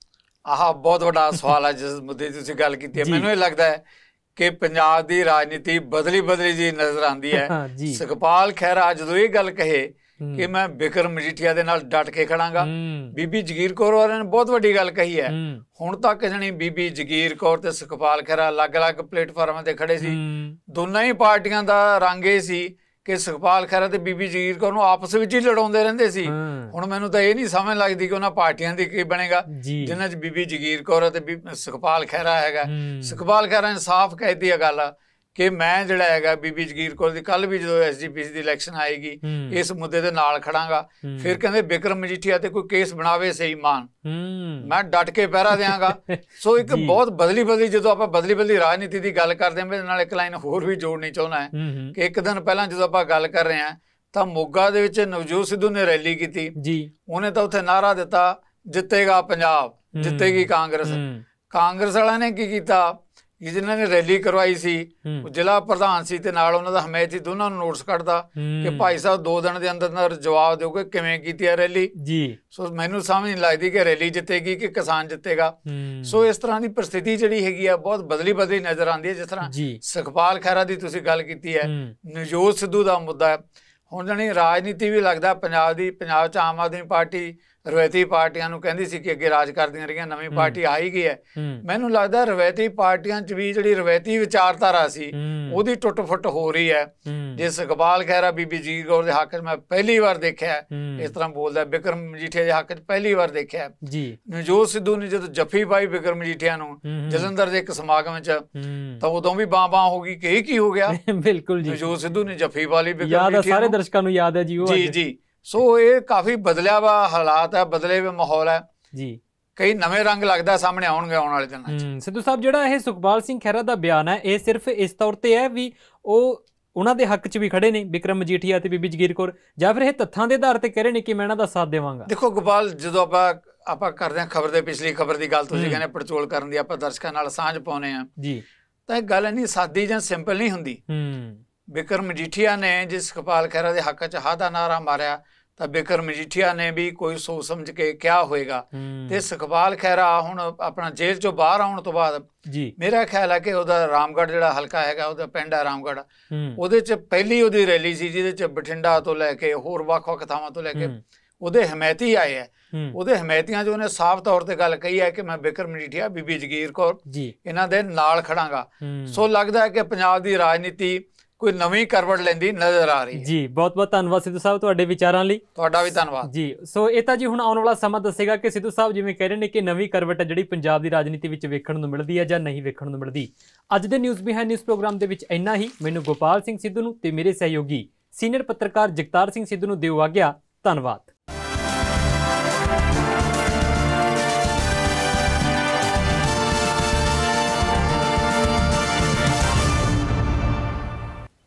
ਆਹ ਬਹੁਤ ਵੱਡਾ ਸਵਾਲ ਹੈ ਜਿਸ ਮੁੱਦੇ ਦੀ ਤੁਸੀਂ ਗੱਲ ਕੀਤੀ ਹੈ। ਮੈਨੂੰ ਇਹ ਲੱਗਦਾ ਹੈ ਕਿ ਪੰਜਾਬ ਦੀ ਰਾਜਨੀਤੀ ਬਦਲੀ ਜੀ ਨਜ਼ਰ ਆਉਂਦੀ ਹੈ। ਸੁਖਪਾਲ ਖਹਿਰਾ ਜਦੋਂ ਇਹ ਗੱਲ ਕਹੇ ਕਿ ਮੈਂ ਬਿਕਰਮ ਮਜੀਠੀਆ ਦੇ ਨਾਲ ਡਟ ਕੇ ਖੜਾਂਗਾ, ਬੀਬੀ ਜਗੀਰ ਕੌਰ ਵਾਲਿਆਂ ਨੇ ਬਹੁਤ ਵੱਡੀ ਗੱਲ ਕਹੀ ਹੈ। ਹੁਣ ਤੱਕ ਜਾਣੀ ਬੀਬੀ ਜਗੀਰ ਕੌਰ ਤੇ ਸੁਖਪਾਲ ਖਹਿਰਾ ਅਲੱਗ-ਅਲੱਗ ਪਲੇਟਫਾਰਮਾਂ ਤੇ ਖੜੇ ਸੀ। ਦੋਨਾਂ ਹੀ ਪਾਰਟੀਆਂ ਦਾ ਰੰਗ ਇਹ ਸੀ ਕਿ ਸੁਖਪਾਲ ਖਹਿਰਾ ਤੇ ਬੀਬੀ ਜਗੀਰ ਕੌਰ ਨੂੰ ਆਪਸ ਵਿੱਚ ਹੀ ਲੜਾਉਂਦੇ ਰਹਿੰਦੇ ਸੀ। ਹੁਣ ਮੈਨੂੰ ਤਾਂ ਇਹ ਨਹੀਂ ਸਮਝ ਲੱਗਦੀ ਕਿ ਉਹਨਾਂ ਪਾਰਟੀਆਂ ਦੀ ਕੀ ਬਣੇਗਾ ਜਿਨ੍ਹਾਂ 'ਚ ਬੀਬੀ ਜਗੀਰ ਕੌਰ ਅਤੇ ਸੁਖਪਾਲ ਖਹਿਰਾ ਹੈਗਾ। ਸੁਖਪਾਲ ਖਹਿਰਾ ਨੇ ਸਾਫ਼ ਕਹਿ ਦਿੱਤੀ ਇਹ ਗੱਲ ਕਿ ਮੈਂ ਜਿਹੜਾ ਹੈਗਾ ਬੀਬੀ ਜਗੀਰ ਕੌਰ ਦੀ ਕੱਲ ਵੀ ਜਦੋਂ SGPC ਦੀ ਇਲੈਕਸ਼ਨ ਆਏਗੀ ਇਸ ਮੁੱਦੇ ਦੇ ਨਾਲ ਖੜਾਂਗਾ। ਫਿਰ ਕਹਿੰਦੇ ਬਿਕਰਮ ਮਜੀਠੀਆ ਤੇ ਕੋਈ ਕੇਸ ਬਣਾਵੇ ਸਹੀ ਮਾਨ, ਮੈਂ ਡਟ ਕੇ ਪਹਿਰਾ ਦਿਆਂਗਾ। ਸੋ ਇੱਕ ਬਹੁਤ ਬਦਲੀ ਜਦੋਂ ਆਪਾਂ ਬਦਲੀ ਰਾਜਨੀਤੀ ਦੀ ਗੱਲ ਕਰਦੇ ਹਾਂ, ਮੇਰੇ ਨਾਲ ਇੱਕ ਲਾਈਨ ਹੋਰ ਵੀ ਜੋੜਨੀ ਚਾਹੁੰਦਾ ਹੈ ਕਿ ਇੱਕ ਦਿਨ ਪਹਿਲਾਂ ਜਦੋਂ ਆਪਾਂ ਗੱਲ ਕਰ ਰਹੇ ਹਾਂ ਤਾਂ ਮੋਗਾ ਦੇ ਵਿੱਚ ਨਵਜੋਤ ਸਿੱਧੂ ਨੇ ਰੈਲੀ ਕੀਤੀ। ਉਹਨੇ ਤਾਂ ਉੱਥੇ ਨਾਅਰਾ ਦਿੱਤਾ, ਜਿੱਤੇਗਾ ਪੰਜਾਬ, ਜਿੱਤੇਗੀ ਕਾਂਗਰਸ। ਕਾਂਗਰਸ ਵਾਲਿਆਂ ਨੇ ਕੀ ਕੀਤਾ, ਜਿਨ੍ਹਾਂ ਨੇ ਰੈਲੀ ਕਰਵਾਈ ਸੀ ਉਹ ਜ਼ਿਲ੍ਹਾ ਪ੍ਰਧਾਨ ਸੀ ਤੇ ਨਾਲ ਉਹਨਾਂ ਦਾ ਹਮਾਇਤੀ, ਦੋਨਾਂ ਨੂੰ ਨੋਟਿਸ ਕੱਢਦਾ ਕਿ ਭਾਈ ਸਾਹਿਬ 2 ਦਿਨ ਦੇ ਅੰਦਰ ਜਵਾਬ ਦਿਓ ਕਿ ਕਿਵੇਂ ਕੀਤੀ ਹੈ ਰੈਲੀ। ਸੋ ਮੈਨੂੰ ਸਮਝ ਨਹੀਂ ਲੱਗਦੀ ਕਿ ਰੈਲੀ ਜਿੱਤੇਗੀ ਕਿ ਕਿਸਾਨ ਜਿੱਤੇਗਾ। ਸੋ ਇਸ ਤਰ੍ਹਾਂ ਦੀ ਪ੍ਰਸਥਿਤੀ ਜਿਹੜੀ ਹੈਗੀ ਆ ਬਹੁਤ ਬਦਲੀ ਨਜ਼ਰ ਆਉਂਦੀ ਹੈ। ਜਿਸ ਤਰ੍ਹਾਂ ਸੁਖਪਾਲ ਖਹਿਰਾ ਦੀ ਤੁਸੀਂ ਗੱਲ ਕੀਤੀ ਹੈ, ਨਵਜੋਤ ਸਿੱਧੂ ਦਾ ਮੁੱਦਾ ਹੈ। ਹੁਣ ਜਾਣੀ ਰਾਜਨੀਤੀ ਵੀ ਲੱਗਦਾ ਪੰਜਾਬ 'ਚ ਆਮ ਆਦਮੀ ਪਾਰਟੀ ਰਵਾਇਤੀ ਪਾਰਟੀਆਂ ਨੂੰ ਕਹਿੰਦੀ ਸੀ ਕਿ ਅੱਗੇ ਰਾਜ ਕਰਦੀਆਂ ਰਹੀਆਂ, ਨਵੀਂ ਪਾਰਟੀ ਆ ਹੀ ਗਈ ਹੈ। ਮੈਨੂੰ ਲੱਗਦਾ ਰਵਾਇਤੀ ਪਾਰਟੀਆਂ 'ਚ ਵੀ ਜਿਹੜੀ ਰਵਾਇਤੀ ਵਿਚਾਰਧਾਰਾ ਸੀ ਉਹਦੀ ਟੁੱਟ ਫੁੱਟ ਹੋ ਰਹੀ ਹੈ। ਜਿਸ ਸੁਖਪਾਲ ਖਹਿਰਾ ਬੀਬੀ ਜਗੀਰ ਕੌਰ ਦੇ ਹੱਕ 'ਚ ਮੈਂ ਪਹਿਲੀ ਵਾਰ ਦੇਖਿਆ ਇਸ ਤਰ੍ਹਾਂ ਬੋਲਦਾ, ਬਿਕਰਮ ਮਜੀਠੀਆ ਦੇ ਹੱਕ 'ਚ ਪਹਿਲੀ ਵਾਰ ਦੇਖਿਆ। ਨਵਜੋਤ ਸਿੱਧੂ ਨੇ ਜਦੋਂ ਜੱਫੀ ਪਾਈ ਬਿਕਰਮ ਮਜੀਠੀਆ ਨੂੰ ਜਲੰਧਰ ਦੇ ਇੱਕ ਸਮਾਗਮ 'ਚ, ਤਾਂ ਉਦੋਂ ਵੀ ਬਾਂ ਹੋ ਗਈ ਕਿ ਇਹ ਕੀ ਹੋ ਗਿਆ। ਬਿਲਕੁਲ ਜੀ, ਨਵਜੋਤ ਸਿੱਧੂ ਨੇ ਜੱਫੀ ਪਾ ਲਈ ਬਿਕਰਮ ਮਜੀਠੀਆ, ਸਾਰੇ ਦਰਸ਼ਕਾਂ ਨੂੰ ਯਾਦ ਹੈ ਜੀ ਉਹ। ਜੀ ਸੋ ਇਹ ਕਾਫੀ ਬਦਲਿਆ ਵਾ ਹਾਲਾਤ ਹੈ, ਬਦਲੇ ਵੇ ਮਾਹੌਲ ਹੈ ਜੀ। ਕਈ ਨਵੇਂ ਰੰਗ ਲੱਗਦਾ ਸਾਹਮਣੇ ਆਉਣਗੇ ਆਉਣ ਵਾਲੇ ਦਿਨਾਂ 'ਚ। ਸਿੱਧੂ ਸਾਹਿਬ, ਜਿਹੜਾ ਇਹ ਸੁਖਪਾਲ ਸਿੰਘ ਖਹਿਰਾ ਦਾ ਬਿਆਨ ਹੈ, ਇਹ ਸਿਰਫ ਇਸ ਤੌਰ ਤੇ ਹੈ ਵੀ ਉਹ ਉਹਨਾਂ ਦੇ ਹੱਕ 'ਚ ਵੀ ਖੜੇ ਨੇ ਬਿਕਰਮ ਮਜੀਠੀਆ ਤੇ ਬੀਬੀ ਜਗੀਰ ਕੌਰ, ਜਾਂ ਫਿਰ ਇਹ ਤੱਥਾਂ ਦੇ ਆਧਾਰ ਤੇ ਕਹਿ ਰਹੇ ਨੇ ਕਿ ਮੈਂ ਇਹਨਾਂ ਦਾ ਸਾਥ ਦੇਵਾਂਗਾ? ਦੇਖੋ ਗੋਪਾਲ, ਜਦੋਂ ਆਪਾਂ ਕਰਦੇ ਹਾਂ ਖਬਰ ਦੇ, ਪਿਛਲੀ ਖਬਰ ਦੀ ਗੱਲ ਤੁਸੀਂ ਕਹਿੰਦੇ ਪੜਚੋਲ ਕਰਨ ਦੀ, ਆਪਾਂ ਦਰਸ਼ਕਾਂ ਨਾਲ ਸਾਂਝ ਪਾਉਨੇ ਆ ਜੀ, ਤਾਂ ਇਹ ਗੱਲ ਇੰਨੀ ਸਾਦੀ ਜਾਂ ਸਿੰਪਲ ਨਹੀਂ ਹੁੰਦੀ। ਬਿਕਰਮ ਮਜੀਠੀਆ ਨੇ ਜੇ ਸੁਖਪਾਲ ਖਹਿਰਾ ਦੇ ਹੱਕ 'ਚ ਹਾਂ ਦਾ ਨਾਰਾ ਮਾਰਿਆ ਤਾਂ ਬਿਕਰਮ ਮਜੀਠੀਆ ਨੇ ਵੀ ਕੋਈ ਸੋਚ ਸਮਝ ਕੇ ਕਿਹਾ ਹੋਏਗਾ। ਤੇ ਸੁਖਪਾਲ ਖਹਿਰਾ ਹੁਣ ਆਪਣਾ ਜੇਲ੍ਹ 'ਚੋਂ ਬਾਹਰ ਆਉਣ ਤੋਂ ਬਾਅਦ ਮੇਰਾ ਖਿਆਲ ਹੈ ਕਿ ਉਹਦਾ ਰਾਮਗੜ੍ਹ ਜਿਹੜਾ ਹਲਕਾ ਹੈਗਾ, ਉਹਦਾ ਪਿੰਡ ਹੈ ਰਾਮਗੜ੍ਹ, ਉਹਦੇ 'ਚ ਪਹਿਲੀ ਉਹਦੀ ਰੈਲੀ ਸੀ ਜਿਹਦੇ 'ਚ ਬਠਿੰਡਾ ਤੋਂ ਲੈ ਕੇ ਹੋਰ ਵੱਖ-ਵੱਖ ਥਾਵਾਂ ਤੋਂ ਲੈ ਕੇ ਉਹਦੇ ਹਮਾਇਤੀ ਆਏ ਹੈ। ਉਹਦੇ ਹਮਾਇਤੀਆਂ 'ਚ ਉਹਨੇ ਸਾਫ਼ ਤੌਰ ਤੇ ਗੱਲ ਕਹੀ ਹੈ ਕਿ ਮੈਂ ਬਿਕਰਮ ਮਜੀਠੀਆ, ਬੀਬੀ ਜਗੀਰ ਕੌਰ ਇਹਨਾਂ ਦੇ ਨਾਲ ਖੜਾਂਗਾ। ਸੋ ਲੱਗਦਾ ਹੈ ਕਿ ਪੰਜਾਬ ਦੀ ਰਾਜਨੀਤੀ ਕੋਈ ਨਵੀਂ ਕਰਵਟ ਲੈਂਦੀ ਨਜ਼ਰ ਆ ਰਹੀ ਹੈ। ਜੀ, ਬਹੁਤ ਬਹੁਤ ਧੰਨਵਾਦ ਸਿੱਧੂ ਸਾਹਿਬ ਤੁਹਾਡੇ ਵਿਚਾਰਾਂ ਲਈ। ਤੁਹਾਡਾ ਵੀ ਧੰਨਵਾਦ ਜੀ। ਸੋ ਇਹ ਤਾਂ ਜੀ ਹੁਣ ਆਉਣ ਵਾਲਾ ਸਮਾਂ ਦੱਸੇਗਾ ਕਿ ਸਿੱਧੂ ਸਾਹਿਬ ਜਿਵੇਂ ਕਹਿ ਰਹੇ ਨੇ ਕਿ ਨਵੀਂ ਕਰਵਟ ਹੈ ਜਿਹੜੀ ਪੰਜਾਬ ਦੀ ਰਾਜਨੀਤੀ ਵਿੱਚ ਵੇਖਣ ਨੂੰ ਮਿਲਦੀ ਹੈ ਜਾਂ ਨਹੀਂ ਵੇਖਣ ਨੂੰ ਮਿਲਦੀ। ਅੱਜ ਦੇ ਨਿਊਜ਼ ਬਿਹਾਈਂਡ ਨਿਊਜ਼ ਪ੍ਰੋਗਰਾਮ ਦੇ ਵਿੱਚ ਇੰਨਾ ਹੀ। ਮੈਨੂੰ ਗੋਪਾਲ ਸਿੰਘ ਸਿੱਧੂ ਨੂੰ ਤੇ ਮੇਰੇ ਸਹਿਯੋਗੀ ਸੀਨੀਅਰ ਪੱਤਰਕਾਰ ਜਗਤਾਰ ਸਿੰਘ ਸਿੱਧੂ ਨੂੰ ਦਿਓ ਆਗਿਆ। ਧੰਨਵਾਦ।